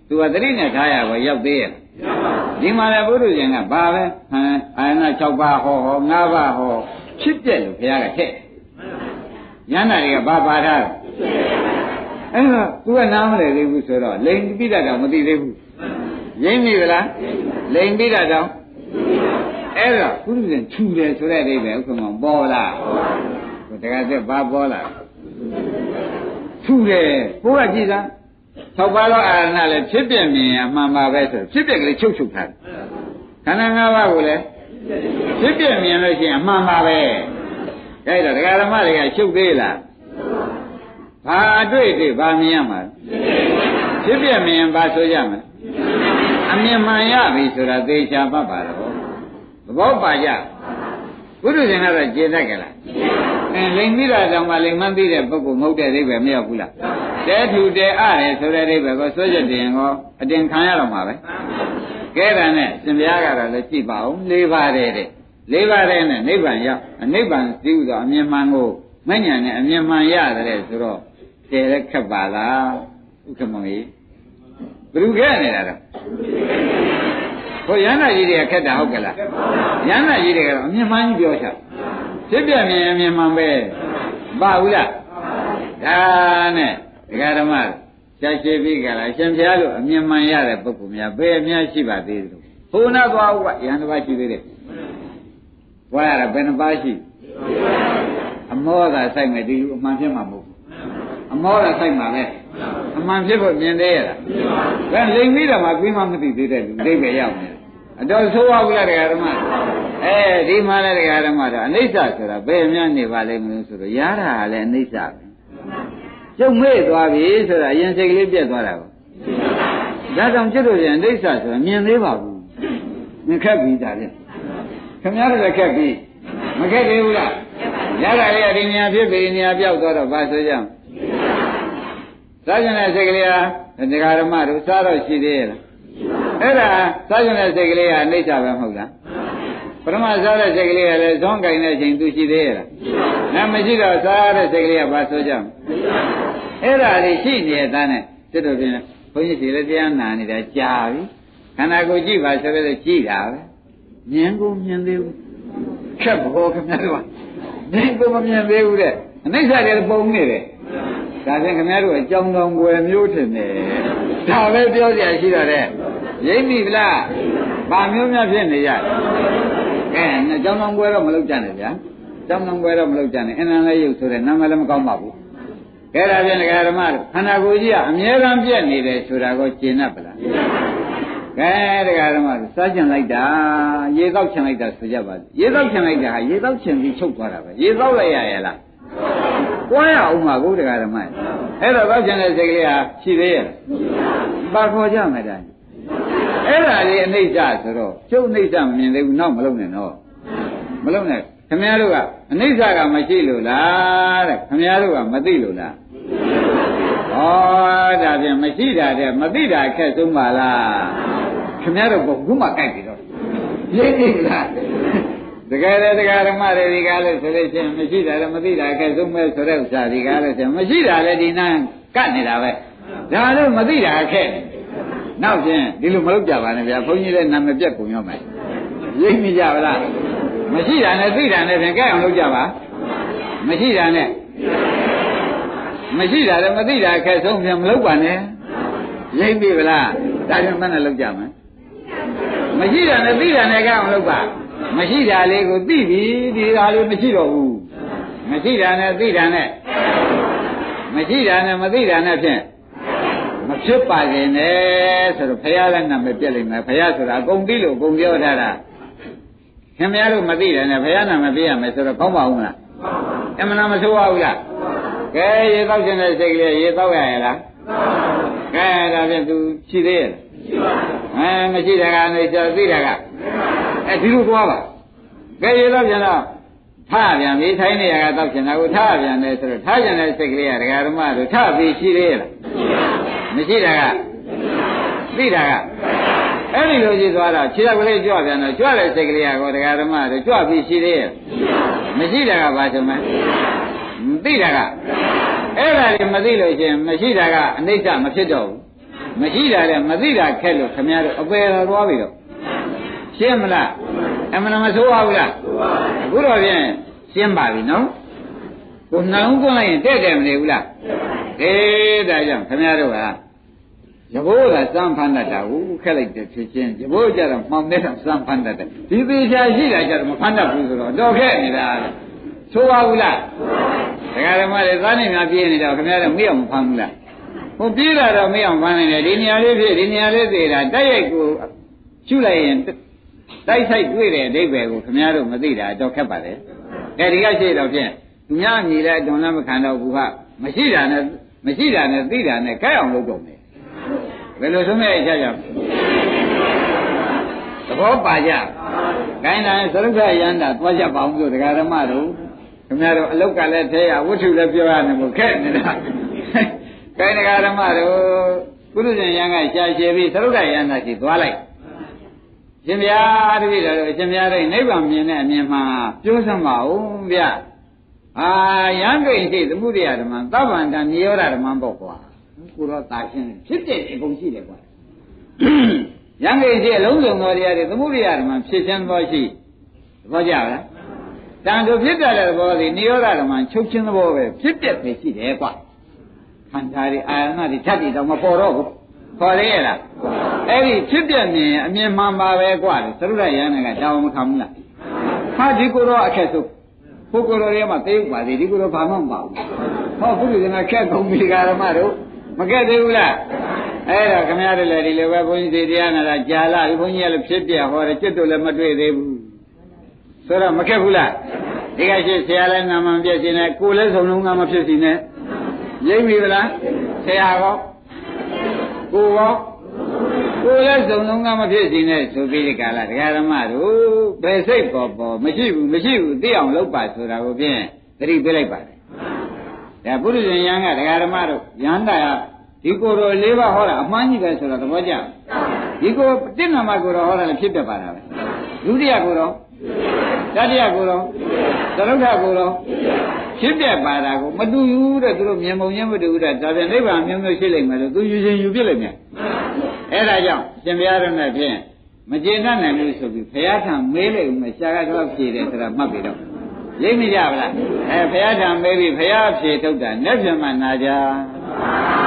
သူကတတိနဲ့ထားရကိုရောက်သေးရဲ့ဒီမှာလည်းဘုရုရှင်ကဘာပဲဟမ်အာယနာ၆ပါးဟောဟော၅ပါးဟောဖြစ်ပြက်လို့ဘုရားကထည့်ဉာဏ်နာတွေကဘာပါထားအဲ့တော့သူကနားမလည်သေးဘူးဆိုတော့လိန်ပိဋကတော့မသိသေးဘူးရင်းပြီလားလိန်ပိဋတော့အဲ့တော့ဘုရုရှင်ခြူတယ်ဆိုတဲ့အိဗယ်ဥက္ကမပေါ်လာတကယ်စစ်ဘာပေါ်လာခြူတယ်ဘိုးကကြည်စား၆ပါးသောအာရဏလည်းဖြစ်ပြမြင်ရမှန်ပါပဲဆိုဖြစ်ပြကလေးချုပ်ချုပ်ထားတယ်ခန္ဓာ၅ပါးကိုလည်းဖြစ်ပြမြင်လို့ရှိရင်အမှန်ပါပဲအဲ့တော့ဒကာဓမ္မတွေကချုပ်သေးလားဘာအတွေ့အတွေ့ဘာမြင်ရမှာဖြစ်ပြမြင်ဘာဆိုကြမလဲအမြင်မှန်ရပြီဆိုတာသေချာမှတ်ပါတော့သဘောပါကြဘုရုရှင်ကတော့ကျေတတ်ကြလားအဲလိမ်ပြီးတာတောင်မှလိမ်မှန်းသိတဲ့ပုဂ္ဂိုလ်မဟုတ်တဲ့အိဗယ်မရောက်ဘူးလားတဲထူတဲအားတယ်ဆိုတဲ့အိဗယ်ကိုဆွဲချက်တင်ကိုအတင်ခံရတော့မှာပဲကဲဒါနဲ့ရှင်ဘုရားကတော့လည်းကြည့်ပါဦး၄ပါးတဲ့တဲ့၄ပါးတဲ့နဲ့နိဗ္ဗာန်ရောက်နိဗ္ဗာန်သိဥသောအမြင်မှန်ကိုမဉ္ဇဏ်နဲ့အမြင်မှန်ရတယ်ဆိုတော့တဲလည်းခက်ပါလားဥက္ကမောကြီးဘယ်သူခဲ့နေတာတော့ဟိုရဟန္တာကြီးတွေကခက်တာဟုတ်ကလားရဟန္တာကြီးတွေကတော့အမြင်မှန်ကြီးပြောချဖြစ်ပြမြင်အမြင်မှန်ပဲပါဘူးလားဒါနဲ့ဒကာဓမ္မရှားရှည်ပြီးကြလားရှင်ဘုရားလို့အမြင်မှန်ရတဲ့ပုဂ္ဂိုလ်များဘယ်အများရှိပါသေးသလဲဘုနာသွားဥပယန္တပါရှိသေးတယ်ဘွားရတာဘယ်နှပါရှိအမောကစိုက်မယ်ဒီလူအမှန်ဖြစ်မှာမဟုတ်ဘူးအမောကစိုက်မှာပဲအမှန်ဖြစ်ဖို့မြင်သေးရလားဘယ်လိမ်ပြီးတော့မှပြီးမှမသိသေးတဲ့လူအိဗယ်ရောက်နေအတော်ဆိုးပါဘူးလားဒကာဓမ္မအဲဒီမှာလည်းဒကာဓမ္မတော့အနိစ္စဆိုတာဘယ်အများနေပါလိမ့်မလို့ဆိုတော့ရတာကလည်းအနိစ္စပဲကျုပ်မေ့သွားပြီဆိုတာအရင်စိတ်ကလေးပြက်သွားတာကိုဒါကြောင့်ကျွတ်လို့ရင်အနိစ္စဆိုတာမြင်သေးပါဘူးမြင်ခက်ပြီဒါဖြင့်ခင်ဗျားတို့လည်းခက်ပြီမခက်သေးဘူးလားရတာလေးကဒီနေရာဖြစ်ပြီနေရာပြောက်သွားတော့ဘာဆိုကြမလဲစားကြတဲ့စိတ်ကလေးဟာဒကာဓမ္မတို့စားတော့ရှိသေးရဲ့လားအဲ့ဒါစားကြတဲ့စိတ်ကလေးကအနိစ္စပဲမဟုတ်လားပထမစားတဲ့စိတ်ကလေးကလည်းဇွန်းကင်တဲ့အချိန်သူရှိသေးရဲ့လားနားမရှိတော့စားတဲ့စိတ်ကလေးကဘာဆိုကြမလဲအဲ့ဒါလေးရှိနေတဲ့သားနဲ့စစ်တို့ပြင်ဘုန်းကြီးဒီလည်းတရားနာနေတာကြာပြီခန္ဓာကိုယ်ကြည့်ပါဆိုတော့ကြည့်တာပဲမြင်ကိုမြင်သေးဘူးခက်ဘောခင်ဗျားတို့ကမြင်ကိုမမြင်သေးဘူးတဲ့အနိစ္စတွေပုံနေတယ်ဒါဖြင့်ခင်ဗျားတို့အကြောင်းကောင်းွယ်မျိုးထင်တယ်ဒါပဲပြောကြရရှိတော့တဲ့ရိပ်မိဗလားဘာမျိုးများဖြစ်နေကြလဲကဲအကြောင်းကောင်းွယ်တော့မလုပ်ကြနဲ့ဗျာအကြောင်းကောင်းွယ်တော့မလုပ်ကြနဲ့အနန္တရုပ်ဆိုတဲ့နာမည်လည်းမကောင်းပါဘူးကဲဒါဖြင့်ဒကာဓမ္မတို့ခန္ဓာကိုယ်ကြီးကအမြဲတမ်းပြည့်နေတယ်ဆိုတာကိုကျင့်တတ်ပလားကဲဒကာဓမ္မတို့စားကျင်လိုက်တာရေသောက်ချင်လိုက်တာဆိုကြပါစို့ရေသောက်ချင်လိုက်တာဟာရေသောက်ချင်ပြီးချုပ်သွားတာပဲရေသောက်လိုက်ရရဲ့လားကွာရအောင်ပါဘုရားဓမ္မအဲ့တော့သောက်ချင်တဲ့စိတ်ကလေးဟာရှိသေးရဲ့ပါခေါ်ကြမယ်တည်းအဲ့ဒါလေးအနိစ္စဆိုတော့ကျုပ်အနိစ္စမမြင်သေးဘူးနောက်မလုံးနဲ့တော့မလုံးနဲ့ခင်ဗျားတို့ကအနိစ္စကမရှိလို့လားတဲ့ခင်ဗျားတို့ကမသိလို့လားဩဒါဖြင့်မရှိတာတဲ့မသိတာအခက်ဆုံးပါလားခင်ဗျားတို့ကခုမှကြိုက်ပြီတော့ရိပ်နေလားတကယ်လေတကယ်ဓမ္မတွေဒီကားလို့ဆိုလို့ချင်းမရှိတာလည်းမသိတာအခက်ဆုံးပဲဆိုတဲ့ဥစ္စာဒီကားလို့ချင်းမရှိတာလည်းဒီနာကတ်နေတာပဲဒါလည်းမသိတာအခက်နောက်ချင်းဒီလိုမလုပ်ကြပါနဲ့ဗျာဘုန်းကြီးလည်းနာမပြက်ကုန်ရောမယ်ရိပ်မိကြပါလားမရှိတာနဲ့သိတာနဲ့ဖြင့်ကြိုက်အောင်လုပ်ကြပါမရှိတာနဲ့မရှိတာလည်းမသိတာအခက်ဆုံးပြန်မလုပ်ပါနဲ့ရိပ်ပြီဗလားဒါကြောင့်မနဲ့လုပ်ကြမယ်မရှိတာနဲ့သိတာနဲ့ကြိုက်အောင်လုပ်ပါမရှိတာလေးကိုသိပြီဒီဟာလေးမရှိတော့ဘူးမရှိတာနဲ့သိတာနဲ့မရှိတာနဲ့မသိတာနဲ့ဖြင့်မဖြစ်ပါခင်နဲ့ဆိုတော့ဘုရားလည်းနာမည်ပြက်လိမ့်မယ်ဘုရားဆိုတာအကုန်သိလို့အကုန်ပြောထားတာခင်ဗျားတို့မသိတယ်နဲ့ဘုရားနာမည်ပြရမယ်ဆိုတော့ကောင်းပါဦးမလားအမှန်လားမဆိုးပါဘူးလားကဲရေသောက်ခြင်းတဲ့စိတ်ကလေးရေသောက်ရရဲ့လားကဲဒါဖြင့်သူရှိသေးရဲ့အဲမရှိတာကနေကြောသိတာကအဲဒီလိုသွားပါကဲရေသောက်ခြင်းတော့ထားပြန်ပြီထိုင်းနေရကသောက်ခြင်းတာကိုထားပြန်တယ်ဆိုတော့ထားခြင်းတဲ့စိတ်ကလေးကဒကာဓမ္မတို့ထားပြီးရှိသေးရဲ့လားမရှိတာကသိတာကအဲ့ဒီလိုကြည့်သွားတော့ခြေထောက်ကလေးကြွပြန်တော့ကြွတဲ့စိတ်ကလေးကောဒကာဓမ္မတို့ကြွပြီးရှိသေးရဲ့မရှိတာကဘာဆိုမလဲမသိတာကအဲ့ဒါတွေမသိလို့ချင်းမရှိတာကအနိစ္စမဖြစ်တော့ဘူးမရှိတာလည်းမသိတာခက်လို့ခင်ဗျားတို့အပယ်တော်သွားပြီတော့ရှင်းမလားအမှန်မဆိုးပါဘူးလားအခုတော့ဖြင့်ရှင်းပါပြီနော်ကိုနှလုံးသွင်းလိုက်ရင်တဲ့တယ်မနေဘူးလားအေးဒါကြောင့်ခင်ဗျားတို့ကရဘိုးကစမ်းဖန်တတ်တာဟုတ်ခက်လိုက်တယ်ဖြစ်ချင်းရဘိုးကြတော့မှောင်နေတဲ့စမ်းဖန်တတ်တယ်ဒီသေးချာရှိတာကြတော့မဖန်တတ်ဘူးဆိုတော့တော့ခက်နေတာဆိုးပါဘူးလားဒကာဓမ္မတွေသားနေများပြေးနေတော့ခင်ဗျားတို့မရောက်မဖန်ဘူးလားဟိုပြေးတာတော့မရောက်ဖန်နိုင်တယ်ဒီနေရာလေးဖြစ်ဒီနေရာလေးသေးတာတိုက်ရိုက်ကိုရှုလိုက်ရင်တိုက်ဆိုင်တွေ့တဲ့အဓိပ္ပာယ်ကိုခင်ဗျားတို့မသိတာတော့ခက်ပါလေအဲဒီကရှိတော့ဖြင့်သူများမြည်လဲတွန်လည်းမခံတော့ဘူးကမရှိတာနဲ့မရှိတာနဲ့သိတာနဲ့ကြိုက်အောင်လုပ်တော့မယ်ဘယ်လိုဆုံးမဲ့ကြကြသဘောပါကြခိုင်းတိုင်းသရုပ်ထရန္တာသွားကြပါအောင်လို့ဒကာဓမ္မတို့ခင်ဗျားတို့အလုတ်ကလည်းထဲရဝတ္ထုလည်းပြောရတယ်မို့ခက်နေတာခိုင်းဒကာဓမ္မတို့ကုသဇဉ်ရန်ကရှာရှည်ပြီးသရုပ်ထရန္တာရှိသွားလိုက်ရှင်ဗျာတပည့်တော်တို့ရှင်ဗျာတို့နိဗ္ဗာန်မြင်တဲ့အမြင်မှပြောစမ်းပါဦးဗျအာယံကိရှိသမှုရိယဓမ္မသဗ္ဗန္တနိရောဓဓမ္မပေါ့ကွာကိုတော့တာရှင်းဖြစ်တဲ့အကုန်ရှိတယ်ကွာယံကိရှိအလုံးစုံသောတရားတွေသမှုရိယဓမ္မဖြစ်ခြင်းသောရှိသဘောကျလားတန်တို့ဖြစ်တဲ့သဘောသည်နိရောဓဓမ္မချုပ်ခြင်းသဘောပဲဖြစ်တဲ့ပဲရှိတယ်ကွာခန္ဓာတွေအာရဏတွေဓာတ်တွေတော့မပေါ်တော့ဘူးခေါ်ရရဲ့လားအဲ့ဒီဖြစ်ပြမြင်အမြင်မှန်ပါပဲကွာသရုပ်ရယန္တကတောင်းမခံဘူးလားဟာဒီကိုတော့အခက်ဆုံးပုဂ္ဂိုလ်တွေမှာသိဥပါသေးဒီကိုတော့ဘာမှမပါဘူးဟောဘုရားကခက်ကုန်ပြီဓမ္မတို့မကက်သေးဘူးလားအဲ့တော့ခမရတို့လည်းဒီလိုပဲဘုန်းကြီးတရားနာတာကြာလာပြီဘုန်းကြီးကလည်းဖြစ်ပြဟောတယ်จิตတို့လည်းမတွေ့သေးဘူးဆိုတော့မခက်ဘူးလားဒီကရှိဆရာလည်းနာမပြည့်စင်နဲ့ကိုယ်လည်းစုံလုံးကမဖြစ်စီနဲ့ရိပ်ပြီလားဆရာကောကိုရောကိုယ်လည်းစုံလုံးကမဖြစ်စီနဲ့ဆိုပြီးဒီကလာတရားဓမ္မတို့ဘယ်စိတ်ပေါ်ပေါ်မရှိဘူးမရှိဘူးသိအောင်လုပ်ပါဆိုတာကိုဖြင့်သတိပေးလိုက်ပါတယ်ဒါပုရိသေယံကတရားဓမ္မတို့ယန္တာဒီကိုယ်တော်လေးပါဟောတာအမှန်ကြီးပဲဆိုတာသဘောကျဒီကိုတင့်နာမကိုယ်တော်ဟောတာလည်းဖြစ်တတ်ပါတာပဲဒုတိယကိုယ်တော်တတိယကိုယ်တော်သရုပ်ထကိုယ်တော်ဖြစ်ပြပါတာကိုမတူဘူးတဲ့သူတို့မြင်ပုံချင်းမတူဘူးတဲ့ဒါပြန်နိဗ္ဗာန်မျိုးမျိုးရှိလိမ့်မယ်လို့သူယူခြင်းယူပြလိမ့်မယ်အဲ့ဒါကြောင့်ရှင်ဘုရားတော်နဲ့ဖြင့်မကျေနပ်နိုင်ဘူးဆိုပြီးဘုရားထံမေးလိုက်ဦးမယ်ရှားကတော့ဖြေတယ်ဆိုတာမှတ်ပြီးတော့ရိပ်မိကြပါလားအဲဘုရားထံမေးပြီးဘုရားဖြေထုတ်တာလက်ပြန်မှနာကြ